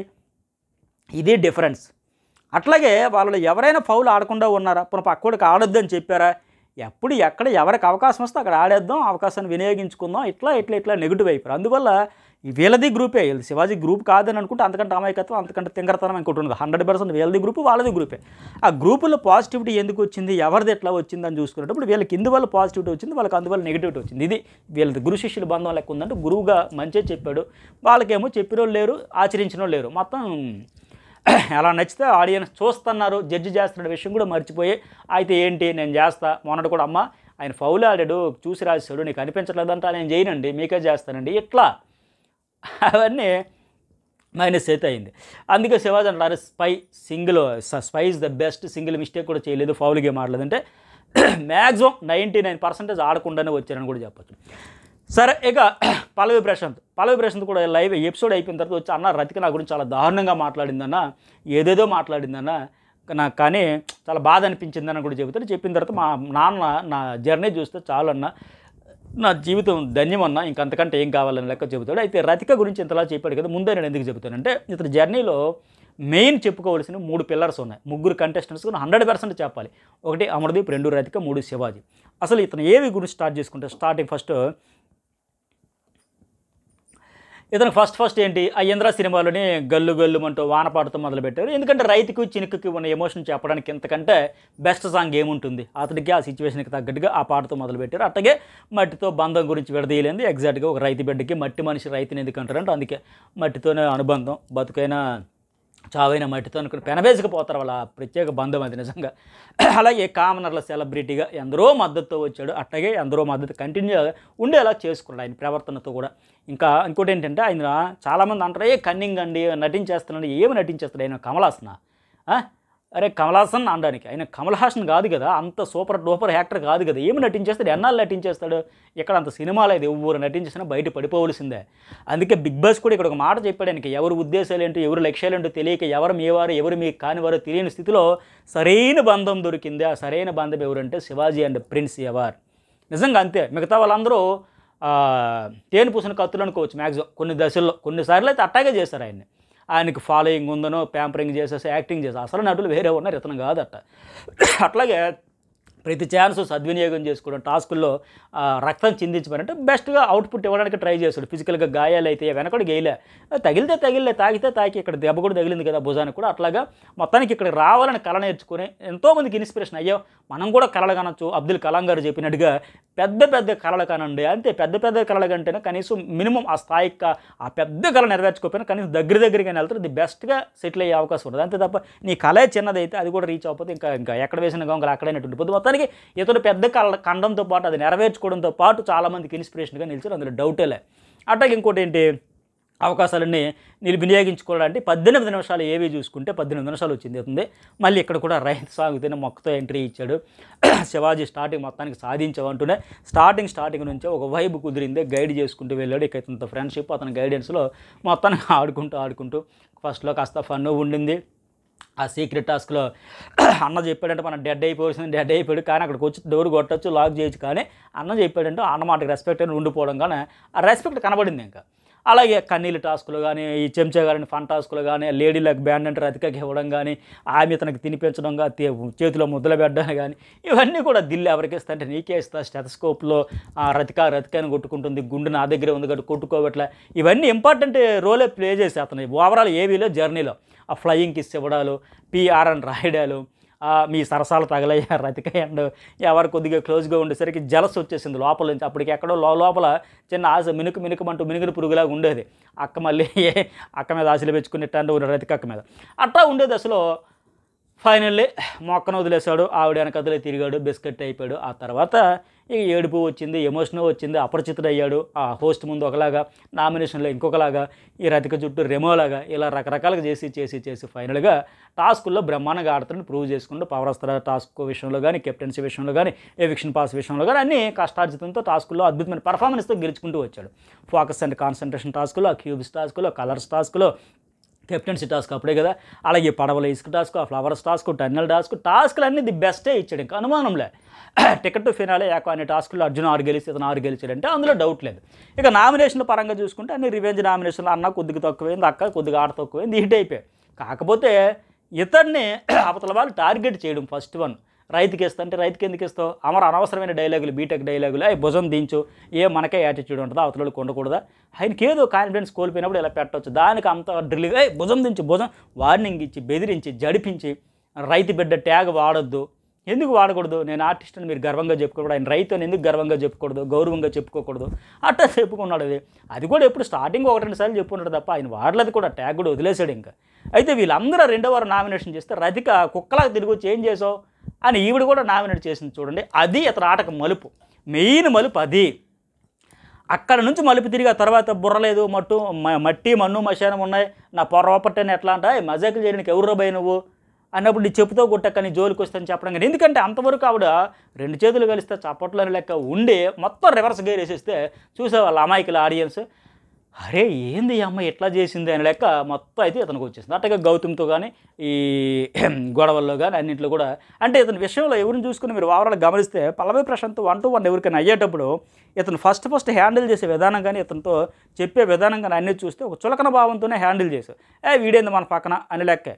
ఇది డిఫరెన్స్. అట్లాగే వాళ్ళు ఎవరైనా ఫౌల్ ఆడకుండా ఉన్నారా, పునః పక్కోడికి ఆడొద్దని చెప్పారా, ఎప్పుడు ఎక్కడ ఎవరికి అవకాశం వస్తే అక్కడ ఆడేద్దాం, అవకాశాన్ని వినియోగించుకుందాం, ఇట్లా ఇట్లా ఇట్లా నెగిటివ్ అయిపోయారు. అందువల్ల వీళ్ళది గ్రూపే, వీళ్ళది శివాజీ గ్రూప్ కాదని అనుకుంటే అంతకంటే అమాయకత్వం అంతకంటే తింగరతనం ఇంకోటి ఉంది. హండ్రెడ్ పర్సెంట్ వీళ్ళది గ్రూపు వాళ్ళది గ్రూపే. ఆ గ్రూపులో పాజిటివిటీ ఎందుకు వచ్చింది, ఎవరిది ఎట్లా వచ్చిందని చూసుకునేటప్పుడు వీళ్ళకి ఇందువల్ల పాజిటివిటీ వచ్చింది, వాళ్ళకి అందువల్ల నెగిటివిటీ వచ్చింది. ఇది వీళ్ళది గురు శిష్యుల బంధం లెక్క ఉందంటే గురువుగా మంచిగా చెప్పాడు, వాళ్ళకేమో చెప్పిన వాళ్ళు లేరు ఆచరించిన వాళ్ళు లేరు, మొత్తం ఎలా నచ్చితే ఆడియన్స్ చూస్తున్నారు, జడ్జి చేస్తున్న విషయం కూడా మర్చిపోయి అయితే ఏంటి నేను చేస్తా, మొన్నటి కూడా అమ్మ ఆయన ఫౌల్ ఆడాడు చూసి రాశాడు నీకు అనిపించట్లేదంటే నేను చేయనండి మీకే చేస్తానండి, ఇట్లా అవన్నీ మైనస్ అయితే అయింది. అందుకే శివాజీ అంటారు spy single spy is the best, single mistake కూడా చేయలేదు, ఫౌల్ గేమ్ ఆడలేదంటే మ్యాక్సిమం నైంటీ నైన్ పర్సెంటేజ్ ఆడకుండానే వచ్చారని కూడా చెప్పచ్చు. సరే ఇక పల్లవి ప్రశాంత్ పల్లవి ప్రశాంత్ కూడా లైవ్ ఎపిసోడ్ అయిపోయిన తర్వాత వచ్చి అన్న రతిక నా గురించి చాలా దారుణంగా మాట్లాడిందన్న, ఏదేదో మాట్లాడిందన్న, నాకు కానీ చాలా బాధ అనిపించిందని కూడా చెబుతాడు. చెప్పిన తర్వాత మా నాన్న నా జర్నీ చూస్తే చాలు అన్న, నా జీవితం ధన్యమన్నా, ఇంకంతకంటే ఏం కావాలని లెక్క చెబుతాడు. అయితే రతిక గురించి ఇంతలా చెప్పాడు కదా, ముందే నేను ఎందుకు చెబుతానంటే ఇతని జర్నీలో మెయిన్ చెప్పుకోవాల్సిన మూడు పిల్లర్స్ ఉన్నాయి. ముగ్గురు కంటెస్టెంట్స్ కూడా హండ్రెడ్ పర్సెంట్ చెప్పాలి. ఒకటి అమర్దీప్, రెండు రతిక, మూడు శివాజీ. అసలు ఇతను ఏవి గురించి స్టార్ట్ చేసుకుంటే స్టార్టింగ్ ఫస్ట్ ఇతను ఫస్ట్ ఫస్ట్ ఏంటి ఆ ఇంద్ర సినిమాలోని గల్లు గల్లు అంటూ వానపాటుతో మొదలుపెట్టారు. ఎందుకంటే రైతుకు చినుకుకి ఉన్న ఎమోషన్ చెప్పడానికి ఇంతకంటే బెస్ట్ సాంగ్ ఏముంటుంది, అతడికి ఆ సిచ్యువేషన్కి తగ్గట్టుగా ఆ పాటతో మొదలుపెట్టారు. అట్లాగే మట్టితో బంధం గురించి విడదీయలేదు, ఎగ్జాక్ట్గా ఒక రైతు బిడ్డకి మట్టి మనిషి రైతుని ఎందుకు అంటారంటే అందుకే మట్టితోనే అనుబంధం, బతుకైనా చావైన మట్టితో అనుకుని పెనవేసుకుపోతారు వాళ్ళ ప్రత్యేక బంధం అది నిజంగా. అలాగే కామనర్ల సెలబ్రిటీగా ఎందరో మద్దతుతో వచ్చాడు, అట్లాగే ఎందరో మద్దతు కంటిన్యూ ఉండేలా చేసుకున్నాడు ఆయన ప్రవర్తనతో కూడా. ఇంకా ఇంకోటి ఏంటంటే ఆయన చాలామంది అంటారు ఏ కన్నింగ్ అండి నటించేస్తున్నాడు, ఏమి నటించేస్తాడు ఆయన కమల్ హాసన్, అరే కమల్ హాసన్ అనడానికి ఆయన కమల్ హాసన్ కాదు కదా, అంత సూపర్ డూపర్ యాక్టర్ కాదు కదా, ఏమి నటించేస్తాడు, ఎన్నాళ్ళు నటించేస్తాడు, ఇక్కడ అంత సినిమా లేదు, ఎవరు నటించేసినా బయట పడిపోవలసిందే. అందుకే బిగ్ బాస్ కూడా ఇక్కడ ఒక మాట చెప్పాడు ఆయనకి, ఎవరు ఉద్దేశాలు ఏంటో ఎవరు లక్ష్యాలు ఏంటో తెలియక ఎవరు మీవారు ఎవరు మీకు కానివారో తెలియని స్థితిలో సరైన బంధం దొరికింది. ఆ సరైన బంధం ఎవరంటే శివాజీ అండ్ ప్రిన్స్ ఎవర్. నిజంగా అంతే, మిగతా వాళ్ళందరూ తేను పూసిన కత్తులు అనుకోవచ్చు మ్యాక్సిమం కొన్ని దశల్లో, కొన్నిసార్లు అయితే అట్టాగే చేశారు ఆయన్ని, ఆయనకు ఫాలోయింగ్ ఉందనో ప్యాంపరింగ్ చేసేసి యాక్టింగ్ చేసి అసలు నటులు వేరే ఉన్నారు, ఇతను కాదట. అట్లాగే ప్రతి ఛాన్స్ సద్వినియోగం చేసుకోవడం, టాస్కుల్లో రక్తం చిందించమనంటే బెస్ట్గా అవుట్పుట్ ఇవ్వడానికి ట్రై చేస్తాడు. ఫిజికల్గా గాయాలు అయితే వెనకడు గేయలే, తగిలితే తగిలే, తాగితే తాకి, ఇక్కడ దెబ్బ కూడా తగిలింది కదా భుజానికి కూడా. అట్లాగా మొత్తానికి ఇక్కడ రావాలని కళ నేర్చుకుని ఎంతోమందికి ఇన్స్పిరేషన్ అయ్యో మనం కూడా కళలు కనొచ్చు. అబ్దుల్ కలాం గారు చెప్పినట్టుగా పెద్ద పెద్ద కళలు కనండి, అంతే పెద్ద పెద్ద కళలు కంటేనే కనీసం మినిమం ఆ స్థాయికి ఆ పెద్ద కళ నెరవేర్చుకోకపోయినా కనీసం దగ్గర దగ్గరగా వెళ్తారు, ది బెస్ట్గా సెటిల్ అయ్యే అవకాశం ఉంటుంది. అంతే తప్ప నీ కళే చిన్నదైతే అది కూడా రీచ్ అవ్వకపోతే ఇంకా ఇంకా ఎక్కడ వేసిన గొంగలు అక్కడైనట్టు ఉంటుంది. మొత్తానికి మొత్తానికి ఇతడు పెద్ద కళ్ళ కండంతో పాటు అది నెరవేర్చుకోవడంతో పాటు చాలామందికి ఇన్స్పిరేషన్గా నిలిచారు, అందులో డౌటేలే. అట్లాగే ఇంకోటి ఏంటి, అవకాశాలన్నీ నీళ్ళు వినియోగించుకోవడానికి పద్దెనిమిది నిమిషాలు ఏవి చూసుకుంటే పద్దెనిమిది నిమిషాలు వచ్చింది అవుతుంది. మళ్ళీ ఇక్కడ కూడా రైతు సాగుతూనే మొక్కతో ఎంట్రీ ఇచ్చాడు. శివాజీ స్టార్టింగ్ మొత్తానికి సాధించామంటూనే స్టార్టింగ్ స్టార్టింగ్ నుంచే ఒక వైబ్ కుదిరిందే గైడ్ చేసుకుంటూ వెళ్ళాడు. ఇక ఇతనితో ఫ్రెండ్షిప్, అతని గైడెన్స్లో మొత్తానికి ఆడుకుంటూ ఆడుకుంటూ ఫస్ట్లో కాస్త ఫన్ ఉండింది. ఆ సీక్రెట్ టాస్క్లో అన్న చెప్పాడంటే మనం డెడ్ అయిపోవాల్సింది డెడ్ అయిపోయాడు, కానీ అక్కడికి వచ్చి డోర్ కొట్టచ్చు, లాక్ చేయొచ్చు, కానీ అన్న చెప్పాడంటే అన్న మాటకి రెస్పెక్ట్ అని ఉండిపోవడం, కానీ ఆ రెస్పెక్ట్ కనబడింది. ఇంకా అలాగే కన్నీళ్ళ టాస్కులు కానీ, ఈ చెంచా గారిని ఫన్ టాస్కులు కానీ, లేడీ లక్ బ్యాండ్ అంటే రతికకి ఇవ్వడం కానీ, ఆమె తనకి తినిపించడం కానీ, చేతిలో ముద్దలు పెట్టడం కానీ, ఇవన్నీ కూడా దిల్లు ఎవరికి ఇస్తా అంటే నీకే ఇస్తా, స్టెథోస్కోప్లో రతిక రతికని కొట్టుకుంటుంది, గుండు నా దగ్గరే ఉంది కాబట్టి కొట్టుకోవట్లే, ఇవన్నీ ఇంపార్టెంట్ రోలే ప్లే చేసి అతను ఓవరాల్ ఏవీలో జర్నీలో ఆ ఫ్లయింగ్ కిస్ ఇవ్వడాలు, పిఆర్ అని రాయడాలు, మీ సరసాలు తగలయ్యా రతిక అండ్ ఎవరు కొద్దిగా క్లోజ్గా ఉండేసరికి జలస్ వచ్చేసింది లోపల నుంచి. అప్పటికి ఎక్కడో లోపల చిన్న ఆశ మినుకు మినుకమంటూ మినుగురు పురుగులాగా ఉండేది. అక్క మళ్ళీ అక్క మీద ఆశలు పెంచుకున్నట్టు రతిక అక్క మీద అట్లా ఉండేది. అసలు ఫైనల్లీ మొక్కను వదిలేశాడు, ఆవిడ వెనకదలే తిరిగాడు, బిస్కెట్ అయిపోయాడు. ఆ తర్వాత ఇక ఏడుపు వచ్చింది, ఎమోషనల్ వచ్చింది, అపరిచితుడు అయ్యాడు. ఆ హోస్ట్ ముందు ఒకలాగా, నామినేషన్లో ఇంకొకలాగా, ఈ రతిక చుట్టూ రెమోలాగా, ఇలా రకరకాలుగా చేసి చేసి చేసి ఫైనల్గా టాస్కుల్లో బ్రహ్మాండంగా ఆడుతున్న ప్రూవ్ చేసుకుంటూ పవర్ వస్త్ర టాస్క్ విషయంలో కానీ, కెప్టెన్సీ విషయంలో కానీ, ఎవిక్షన్ పాస్ విషయంలో కానీ అన్ని కష్టార్జితంతో టాస్కుల్లో అద్భుతమైన పర్ఫార్మెన్స్తో గెలుచుకుంటూ వచ్చాడు. ఫోకస్ అండ్ కాన్సన్ట్రేషన్ టాస్కులో, క్యూబ్స్ టాస్కులో, కలర్స్ టాస్కులో, కెప్టెన్సీ టాస్క్ అప్పుడే కదా, అలాగే పడవల ఇసుక టాస్క్, ఆ ఫ్లవర్స్ టాస్క్, టన్నెల్ టాస్క్, టాస్క్లు అన్నీ ది బెస్టే ఇచ్చాడు. ఇంకా అనుమానంలే. టికెట్ టు ఫినాలే ఏకో అనే టాస్కుల్లో అర్జున్ ఆరు గెలిచి ఇతను ఆరు గెలిచాడంటే అందులో డౌట్ లేదు. ఇక నామినేషన్ల పరంగా చూసుకుంటే అన్ని రివెంజ్ నామినేషన్లు, అన్న కొద్దిగా తక్కువైంది, అక్క కొద్దిగా ఆట తక్కువైంది, హిట్ అయిపోయాయి. కాకపోతే ఇతన్ని అవతల వాళ్ళు టార్గెట్ చేయడం ఫస్ట్ వన్, రైతుకి ఇస్తా అంటే రైతుకి ఎందుకు ఇస్తావు, అమర అనవసరమైన డైలాగులు, బీటెక్ డైలాగులు, అవి భుజం దించు, ఏ మనకే యాటిట్యూడ్ ఉంటుందా, అవతల ఉండకూడదా, ఆయనకి ఏదో కాన్ఫిడెన్స్ కోల్పోయినప్పుడు ఇలా పెట్టవచ్చు, దానికి అంత డ్రిల్గా భుజం దించు, భుజం వార్నింగ్ ఇచ్చి బెదిరించి జడిపించి రైతు బిడ్డ ట్యాగ్ వాడొద్దు, ఎందుకు వాడకూడదు, నేను ఆర్టిస్ట్ అని మీరు గర్వంగా చెప్పుకోకూడదు, ఆయన రైతు అని ఎందుకు గర్వంగా చెప్పుకూడదు, గౌరవంగా చెప్పుకోకూడదు, అట్లా చెప్పుకున్నాడు. అది అది కూడా ఎప్పుడు స్టార్టింగ్ ఒకటి రెండు సార్లు చెప్పుకున్నాడు తప్ప ఆయన వాడలేదు కూడా, ట్యాగ్ కూడా వదిలేశాడు. ఇంకా అయితే వీళ్ళందరూ రెండో వారం నామినేషన్ చేస్తే రతిక కుక్కలాగా తిరిగి వచ్చి ఏం చేసావు అని ఈవిడ కూడా నామినేట్ చేసింది చూడండి. అది అతని ఆటకు మలుపు, మెయిన్ మలుపు అది. అక్కడ నుంచి మలుపు తిరిగి ఆ తర్వాత బుర్రలేదు, మట్టు మట్టి మన్ను మశానం ఉన్నాయి, నా పొరపట్టని ఎట్లా అంటే మజాకులు చేయడానికి ఎవరు పోయి నువ్వు అన్నప్పుడు నీ చెప్పుతో కొట్టక్క నీ జోలికి వస్తాను చెప్పడం కానీ, ఎందుకంటే అంతవరకు ఆవిడ రెండు చేతులు కలిస్తే చప్పట్లని లెక్క ఉండి మొత్తం రివర్స్ గేర్ వేసేస్తే చూసే వాళ్ళ అమాయకుల ఆడియన్స్ అరే ఏంది ఈ అమ్మాయి ఎట్లా చేసింది అని లెక్క మొత్తం అయితే ఇతనికి వచ్చేసింది. అట్టగా గౌతమ్తో కానీ ఈ గొడవల్లో కానీ అన్నింటిలో కూడా, అంటే ఇతని విషయంలో ఎవరిని చూసుకుని మీరు ఓవరాల్ గమనిస్తే Pallavi Prashanth one to one ఎవరికైనా అయ్యేటప్పుడు ఇతను ఫస్ట్ ఫస్ట్ హ్యాండిల్ చేసే విధానం కానీ, ఇతనితో చెప్పే విధానం కానీ అన్నీ చూస్తే ఒక చులకన భావంతోనే హ్యాండిల్ చేశారు. ఏ వీడేంది మన పక్కన అని లెక్కే,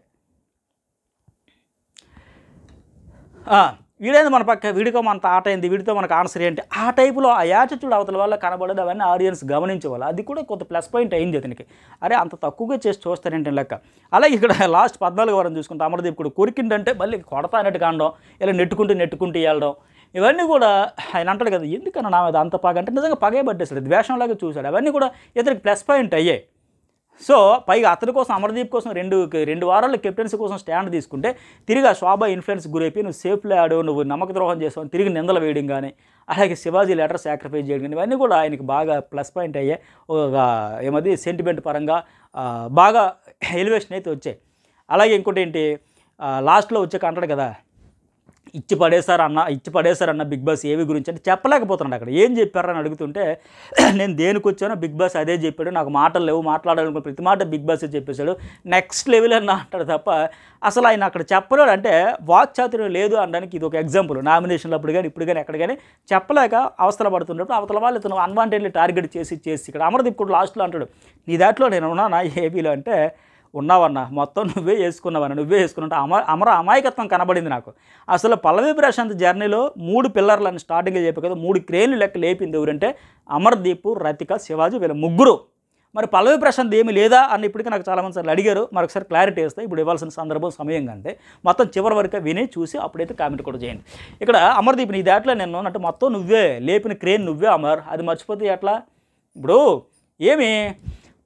వీడేంది మన పక్క, వీడికో మనతో ఆట అయింది, వీడితో మనకు ఆన్సర్ ఏంటి, ఆ టైపులో ఆ యాటిట్యూడ్ అవతల వల్ల కనబడదు. అవన్నీ ఆడియన్స్ గమనించేవాళ్ళు, అది కూడా కొంత ప్లస్ పాయింట్ అయింది అతనికి. అరే అంత తక్కువగా చేసి చూస్తారేంటి లెక్క. అలాగే ఇక్కడ లాస్ట్ పద్నాలుగు వారం చూసుకుంటే అమర్దీప్ కూడా కొరికిండంటే మళ్ళీ కొడతా అన్నట్టు కాండం, ఇలా నెట్టుకుంటూ నెట్టుకుంటూ వెళ్ళడం, ఇవన్నీ కూడా ఆయన అంటాడు కదా ఎందుకన్నా నా మీద అంత పగ అంటే నిజంగా పగే పట్టేశాడు, ద్వేషంలాగా చూశాడు. అవన్నీ కూడా ఇతనికి ప్లస్ పాయింట్ అయ్యాయి. సో పైగా అతని కోసం అమర్దీప్ కోసం రెండు రెండు వారాల్లో కెప్టెన్సీ కోసం స్టాండ్ తీసుకుంటే తిరిగి ఆ శోభ ఇన్ఫ్లుయెన్స్ గురైపోయి నువ్వు సేఫ్లో ఆడు, నువ్వు నమ్మక ద్రోహం చేసావు, తిరిగి నిందలు వేయడం కానీ, అలాగే శివాజీ లెటర్ సాక్రిఫైస్ చేయడం కానీ, ఇవన్నీ కూడా ఆయనకి బాగా ప్లస్ పాయింట్ అయ్యాయి. ఒక ఏమది సెంటిమెంట్ పరంగా బాగా ఎలివేషన్ అయితే వచ్చాయి. అలాగే ఇంకోటి ఏంటి లాస్ట్లో వచ్చాక అంటాడు కదా ఇచ్చి పడేశారు అన్న ఇచ్చి పడేశారు అన్న బిగ్ బాస్ ఏవి గురించి అంటే చెప్పలేకపోతున్నాడు. అక్కడ ఏం చెప్పారని అడుగుతుంటే నేను దేనికి వచ్చానో బిగ్ బాస్ అదే చెప్పాడు, నాకు మాటలు లేవు, మాట్లాడాలనుకున్న ప్రతి మాట బిగ్ బాస్ చెప్పేశాడు, నెక్స్ట్ లెవెల్ అన్న అంటాడు తప్ప అసలు ఆయన అక్కడ చెప్పలేడు. అంటే వాక్చాతుర్యం లేదు అనడానికి ఇది ఒక ఎగ్జాంపుల్. నామినేషన్లు అప్పుడు కానీ ఇప్పుడు కానీ ఎక్కడ కానీ చెప్పలేక అవస్థలు పడుతున్నప్పుడు అవతల వాళ్ళు ఇతను అన్వాంటెడ్లీ టార్గెట్ చేసి చేసి ఇక్కడ అమర్దీప్ కూడా లాస్ట్లో అంటాడు నీ దాంట్లో నేను ఉన్నానా ఏపీలో అంటే ఉన్నావన్నా, మొత్తం నువ్వే వేసుకున్నావన్నా, నువ్వే వేసుకున్నట్టు అమ అమర అమాయకత్వం కనబడింది నాకు. అసలు పల్లవి ప్రశాంత్ జర్నీలో మూడు పిల్లర్లని స్టార్టింగ్గా చెప్పే కదా, మూడు క్రేన్లు లెక్క లేపింది ఎవరంటే అమర్దీప్, రతిక, శివాజీ, వీళ్ళ ముగ్గురు. మరి పల్లవి ప్రశాంత్ ఏమీ లేదా అని ఇప్పటికీ నాకు చాలామంది సార్లు అడిగారు. మరొకసారి క్లారిటీ వస్తాయి, ఇప్పుడు ఇవ్వాల్సిన సందర్భం సమయం కంటే మొత్తం చివరి వరకు విని చూసి అప్పుడైతే కామెంట్ కూడా చేయండి. ఇక్కడ అమర్దీప్ నీ దాంట్లో నేను అంటే మొత్తం నువ్వే లేపిన క్రేన్ నువ్వే అమర్, అది మర్చిపోతే ఎట్లా? ఇప్పుడు ఏమి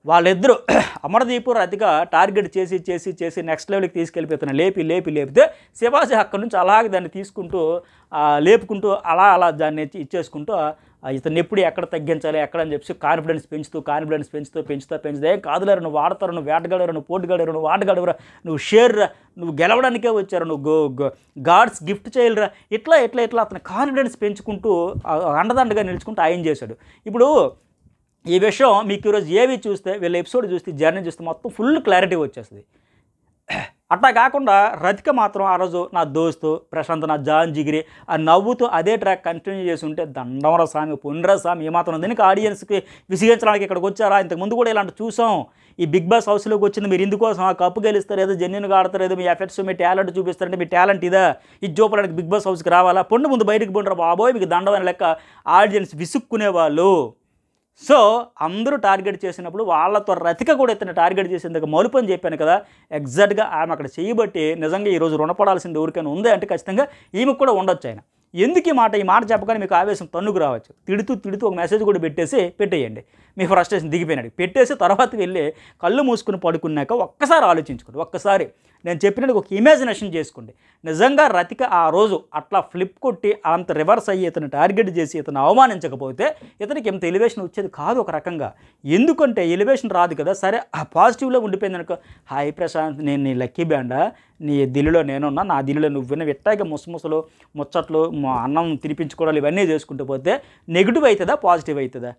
వాళ్ళిద్దరూ అమర్దీప్ రతిక టార్గెట్ చేసి చేసి చేసి నెక్స్ట్ లెవెల్కి తీసుకెళ్ళిపోతున్నా లేపి లేపి లేపితే శివాజీ అక్కడి నుంచి అలాగే దాన్ని తీసుకుంటూ లేపుకుంటూ అలా అలా దాన్ని ఇచ్చేసుకుంటూ ఇతను ఎప్పుడు ఎక్కడ తగ్గించాలి ఎక్కడ అని చెప్పి కాన్ఫిడెన్స్ పెంచుతూ కాన్ఫిడెన్స్ పెంచుతూ పెంచుతూ పెంచుతూ ఏం కాదులేరు నువ్వు వాడతారు నువ్వు వేటగాడరు నువ్వు పోటుగాడరు నువ్వు ఆటగాడవరా నువ్వు షేర్ నువ్వు గెలవడానికే వచ్చారు నువ్వు గో గాడ్స్ గిఫ్ట్ చేయలేరా ఇట్లా ఇట్లా ఇట్లా అతను కాన్ఫిడెన్స్ పెంచుకుంటూ అండదండగా నిలుచుకుంటూ ఆయన చేశాడు. ఇప్పుడు ఈ విషయం మీకు ఈరోజు ఏవి చూస్తే వీళ్ళ ఎపిసోడ్ చూస్తే జర్నీ చూస్తే మొత్తం ఫుల్ క్లారిటీ వచ్చేస్తుంది. అట్లా కాకుండా రతిక మాత్రం ఆ రోజు నా దోస్తు ప్రశాంత్ నా జాన్ జిగిరి ఆ నవ్వుతూ అదే ట్రాక్ కంటిన్యూ చేసి ఉంటే దండవర స్వామి పుండ్ర స్వామి ఏమాత్రం దీనికి ఆడియన్స్కి విసిగించడానికి ఇక్కడికి వచ్చారా? ఇంతకుముందు కూడా ఇలాంటి చూసాం. ఈ బిగ్ బాస్ హౌస్లోకి వచ్చింది మీరు ఇందుకోసం ఆ కప్పు గెలుస్తారు ఏదో జెన్యున్గా ఆడతారు ఏదో మీ ఎఫెక్ట్స్ మీ టాలెంట్ చూపిస్తారంటే మీ టాలెంట్ ఇదా ఇది చూపడానికి బిగ్ బాస్ హౌస్కి రావాలా? పొండు ముందు బయటకు పోంటారు బాబోయ్ మీకు దండవని లెక్క ఆడియన్స్ విసుక్కునేవాళ్ళు. సో అందరూ టార్గెట్ చేసినప్పుడు వాళ్ళతో రతిక కూడా ఇతను టార్గెట్ చేసేందుకు మలుపు అని చెప్పాను కదా. ఎగ్జాక్ట్గా ఆమె అక్కడ చేయబట్టి నిజంగా ఈరోజు రుణపడాల్సింది ఎవరికైనా ఉంది అంటే ఖచ్చితంగా ఈమెకు కూడా ఉండొచ్చు. ఆయన ఎందుకు ఈ మాట ఈ మాట చెప్పగానే మీకు ఆవేశం తన్నుకు రావచ్చు. తిడుతూ తిడుతూ ఒక మెసేజ్ కూడా పెట్టేసి పెట్టేయండి మీ ఫ్రస్ట్రేషన్ దిగిపోయినాడు. పెట్టేసి తర్వాత వెళ్ళి కళ్ళు మూసుకుని పడుకున్నాక ఒక్కసారి ఆలోచించుకోండి. ఒక్కసారి నేను చెప్పినట్టు ఒక ఇమాజినేషన్ చేసుకోండి. నిజంగా రతిక ఆ రోజు అట్లా ఫ్లిప్ కొట్టి అంత రివర్స్ అయ్యి ఇతను టార్గెట్ చేసి ఇతను అవమానించకపోతే ఇతనికి ఎంత ఎలివేషన్ వచ్చేది కాదు ఒక రకంగా. ఎందుకంటే ఎలివేషన్ రాదు కదా. సరే ఆ పాజిటివ్లో ఉండిపోయింది అనుకో హాయ్ ప్రశాంత్ నేను నీ లక్కీ బ్యాండా నీ దిల్లులో నేనున్నా నా దిల్లులో నువ్వున్న విట్టాగా ముసముసలు ముచ్చట్లు అన్నం తినిపించుకోవడాలు ఇవన్నీ చేసుకుంటూ పోతే నెగిటివ్ అవుతుందా పాజిటివ్ అవుతుందా?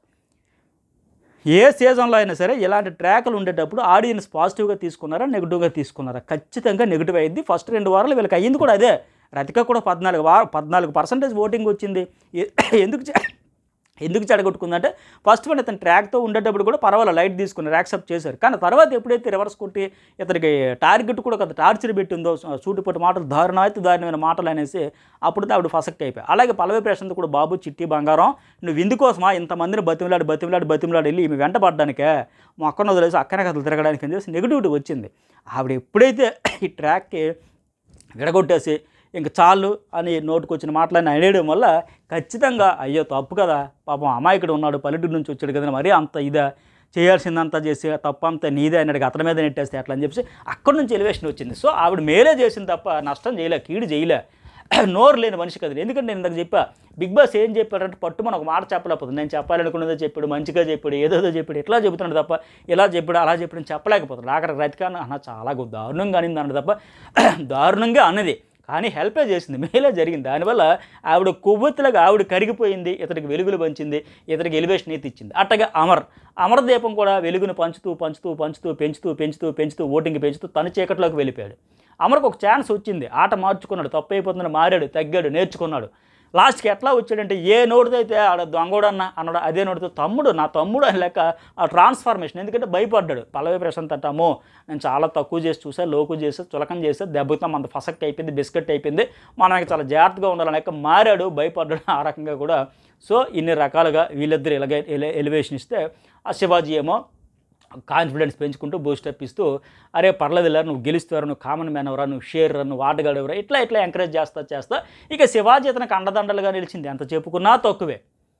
ఏ సీజన్లో అయినా సరే ఇలాంటి ట్రాక్లు ఉండేటప్పుడు ఆడియన్స్ పాజిటివ్గా తీసుకున్నారా నెగిటివ్గా తీసుకున్నారా? ఖచ్చితంగా నెగిటివ్ అయింది. ఫస్ట్ రెండు వారాలు వీళ్ళకి అయ్యింది కూడా అదే. రతిక కూడా పద్నాలుగు వార పద్నాలుగు పర్సెంటేజ్ ఓటింగ్ వచ్చింది. ఎందుకు ఎందుకు చెడగొట్టుకుందంటే ఫస్ట్ వన్ ఇతను ట్రాక్తో ఉండేటప్పుడు కూడా పర్వాలేదు లైట్ తీసుకున్నారు యాక్సెప్ట్ చేశారు. కానీ తర్వాత ఎప్పుడైతే రివర్స్ కొట్టి ఇతనికి టార్గెట్ కూడా కొంత టార్చర్ పెట్టిందో సూటిపట్టి మాటలు దారుణాయితీ దారుణమైన మాటలు అనేసి అప్పుడు ఆవిడ ఫసక్ట్ అయిపోయి. అలాగే పల్లవి ప్రశాంత్ కూడా బాబు చిట్టి బంగారం నువ్వు ఇందుకోసమా ఇంతమందిని బతిమిలాడి బతిమిలాడి బతిమిలాడి వెళ్ళి ఈమె వెంట పడ్డానికే మా అక్కను వదిలేసి అక్కనే కథలు తిరగడానికి అని చెప్పి నెగిటివిటీ వచ్చింది. ఆవిడ ఎప్పుడైతే ఈ ట్రాక్కి విడగొట్టేసి ఇంక చాలు అని నోటుకు వచ్చిన మాటలని అనేయడం వల్ల ఖచ్చితంగా అయ్యో తప్పు కదా పాపం అమాయకుడు ఉన్నాడు పల్లెటూరు నుంచి వచ్చాడు కదా మరీ అంత ఇదా చేయాల్సిందంతా చేసి తప్పు అంతా నీదే అన్నాడు అతని మీద నెట్టేస్తే అట్లా అని చెప్పి అక్కడి నుంచి ఎలివేషన్ వచ్చింది. సో ఆవిడ మేలే చేసింది తప్ప నష్టం చేయలే కీడు చేయలే. నోరు లేని మనిషి కదా. ఎందుకంటే నేను ఇందాక చెప్పా బిగ్ బాస్ ఏం చెప్పాడంటే పట్టుమని ఒక మాట చెప్పలేకపోతుంది. నేను చెప్పాలనుకున్నదో చెప్పాడు మంచిగా చెప్పాడు ఏదోదో చెప్పాడు ఎట్లా చెబుతున్నాడు తప్ప ఇలా చెప్పాడు అలా చెప్పాడు చెప్పలేకపోతున్నాడు. ఆఖరి రతిక అన్న చాలా దారుణంగా అనింది అన్నది తప్ప దారుణంగా అన్నది కానీ హెల్పే చేసింది మేలే జరిగింది. దానివల్ల ఆవిడ కొవ్వొత్తులాగా ఆవిడ కరిగిపోయింది ఇతడికి వెలుగులు పంచింది ఇతడికి ఎలివేషన్ అయితే ఇచ్చింది. అట్టగా అమర్ అమర్ దీపం కూడా వెలుగును పంచుతూ పంచుతూ పంచుతూ పెంచుతూ పెంచుతూ పెంచుతూ ఓటింగ్ పెంచుతూ తన చీకట్లోకి వెళ్ళిపోయాడు. అమర్కు ఒక ఛాన్స్ వచ్చింది ఆట మార్చుకున్నాడు తప్పు అయిపోతుందని మారాడు తగ్గాడు నేర్చుకున్నాడు. లాస్ట్కి ఎట్లా వచ్చాడంటే ఏ నోటితో అయితే ఆడ దొంగోడన్న అన్నాడు అదే నోటితో తమ్ముడు నా తమ్ముడు అని లెక్క ఆ ట్రాన్స్ఫర్మేషన్ ఎందుకంటే భయపడ్డాడు. పల్లవి ప్రశాంత్ అంటాము నేను చాలా తక్కువ చేసి చూసా లోకు చేసి చులకం చేస్తే దెబ్బతో మన ఫసక్ట్ అయిపోయింది బిస్కెట్ అయిపోయింది మనకి చాలా జాగ్రత్తగా ఉండాలని లెక్క మారాడు భయపడ్డాడు ఆ రకంగా కూడా. సో ఇన్ని రకాలుగా వీళ్ళిద్దరు ఇలాగే ఎలివేషన్ ఇస్తే ఆ శివాజీ ఏమో కాన్ఫిడెన్స్ పెంచుకుంటూ బూస్టప్ ఇస్తూ అరే పర్లేదులే నువ్వు గెలుస్తావు నువ్వు కామన్ మ్యాన్ ఎవరా నువ్వు షేర్ నువ్వు ఆటగాడెవరా ఇట్లా ఇట్లా ఎంకరేజ్ చేస్తా చేస్తా ఇక శివాజీ అతనికి అండదండలుగా నిలిచింది ఎంత చెప్పుకున్నా తక్కువే.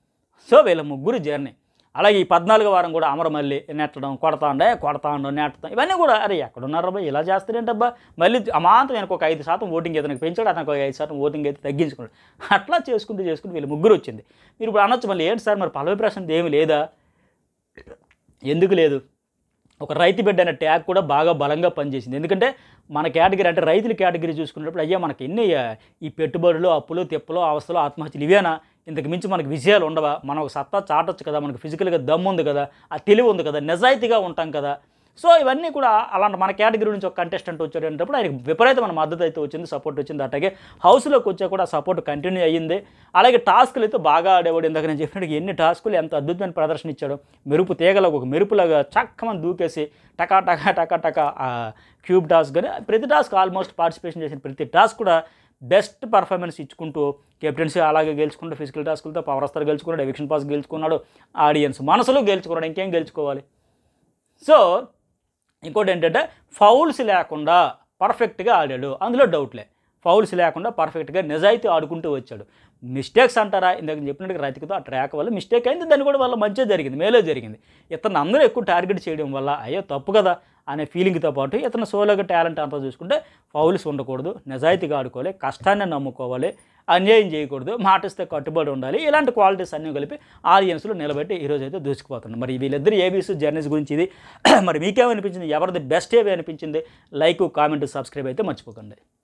సో వీళ్ళ ముగ్గురు జర్నీ అలాగే ఈ పద్నాలుగో వారం కూడా అమర మళ్ళీ నెట్టడం కొడతా ఉండే కొడతా ఉండడం నెట్టడం ఇవన్నీ కూడా అరే ఎక్కడున్నారబ్బా ఇలా చేస్తారేంటబ్బా మళ్ళీ అమాంతం వెనక ఒక ఐదు శాతం ఓటింగ్ అతనికి పెంచాడు అతనికి ఒక ఐదు శాతం ఓటింగ్ అయితే తగ్గించుకున్నాడు. అట్లా చేసుకుంటూ చేసుకుంటూ వీళ్ళు ముగ్గురు వచ్చింది. మీరు ఇప్పుడు అనొచ్చు మళ్ళీ ఏంటి సార్ మరి పల్లవి ప్రశాంత్ ఏమి లేదా ఎందుకు లేదు ఒక రైతు బిడ్డ అనే ట్యాగ్ కూడా బాగా బలంగా పనిచేసింది. ఎందుకంటే మన కేటగిరీ అంటే రైతుల కేటగిరీ చూసుకున్నప్పుడు అయ్యా మనకి ఎన్ని ఈ పెట్టుబడులు అప్పులు తెప్పులు అవస్థలు ఆత్మహత్యలు ఇవేనా ఇంతకు మించి మనకు విజయాలు ఉండవా మనం ఒక సత్తా చాటొచ్చు కదా మనకు ఫిజికల్గా దమ్ము ఉంది కదా ఆ తెలివి ఉంది కదా నిజాయితీగా ఉంటాం కదా. సో ఇవన్నీ కూడా అలాంటి మన కేటగిరీ నుంచి ఒక కంటెస్టెంట్ వచ్చాడు అనేటప్పుడు ఆయనకు విపరీతమైన మద్దతు అయితే వచ్చింది సపోర్ట్ వచ్చింది. అట్లాగే హౌస్లోకి వచ్చా కూడా సపోర్ట్ కంటిన్యూ అయ్యింది. అలాగే టాస్కులు అయితే బాగా ఆడేవాడు ఇందాక నేను చెప్పినట్టు ఎన్ని టాస్కులు ఎంత అద్భుతమైన ప్రదర్శన ఇచ్చాడు. మెరుపు తీగలకు ఒక మెరుపులాగా చక్కమని దూకేసి టకా టకా టకా టకా క్యూబ్ టాస్క్ కానీ ప్రతి టాస్క్ ఆల్మోస్ట్ పార్టిసిపేషన్ చేసిన ప్రతి టాస్క్ కూడా బెస్ట్ పర్ఫార్మెన్స్ ఇచ్చుకుంటూ కెప్టెన్సీ అలాగే గెలుచుకుంటూ ఫిజికల్ టాస్కులతో పవర్ స్టార్ గెలుచుకున్నాడు ఎవిక్షన్ పాస్ గెలుచుకున్నాడు ఆడియన్స్ మనసులో గెలుచుకున్నాడు ఇంకేం గెలుచుకోవాలి. సో ఇంకోటి ఏంటంటే ఫౌల్స్ లేకుండా పర్ఫెక్ట్గా ఆడాడు అందులో డౌట్లే ఫౌల్స్ లేకుండా పర్ఫెక్ట్గా నిజాయితీ ఆడుకుంటూ వచ్చాడు. మిస్టేక్స్ అంటారా, ఇందాక చెప్పినట్టుగా రతికతో ఆ ట్రాక్ వల్ల మిస్టేక్ అయింది, దాన్ని కూడా వల్ల మంచిగా జరిగింది, మేలే జరిగింది. ఇతను అందరూ ఎక్కువ టార్గెట్ చేయడం వల్ల అయ్యో తప్పు కదా అనే ఫీలింగ్తో పాటు ఇతను సోలోగా టాలెంట్ అంతా చూసుకుంటే ఫౌల్స్ ఉండకూడదు, నిజాయితీగా ఆడుకోవాలి, కష్టాన్ని నమ్ముకోవాలి, అన్యాయం చేయకూడదు, మాటిస్తే కట్టుబడి ఉండాలి, ఇలాంటి క్వాలిటీస్ అన్నీ కలిపి ఆడియన్స్లో నిలబెట్టి ఈరోజు అయితే దూసుకుపోతుంది. మరి వీళ్ళిద్దరు ఏబీసీ జర్నీస్ గురించి ఇది. మరి మీకేమనిపించింది, ఎవరిది బెస్ట్ ఏవి అనిపించింది? లైక్, కామెంట్, సబ్స్క్రైబ్ అయితే మర్చిపోకండి.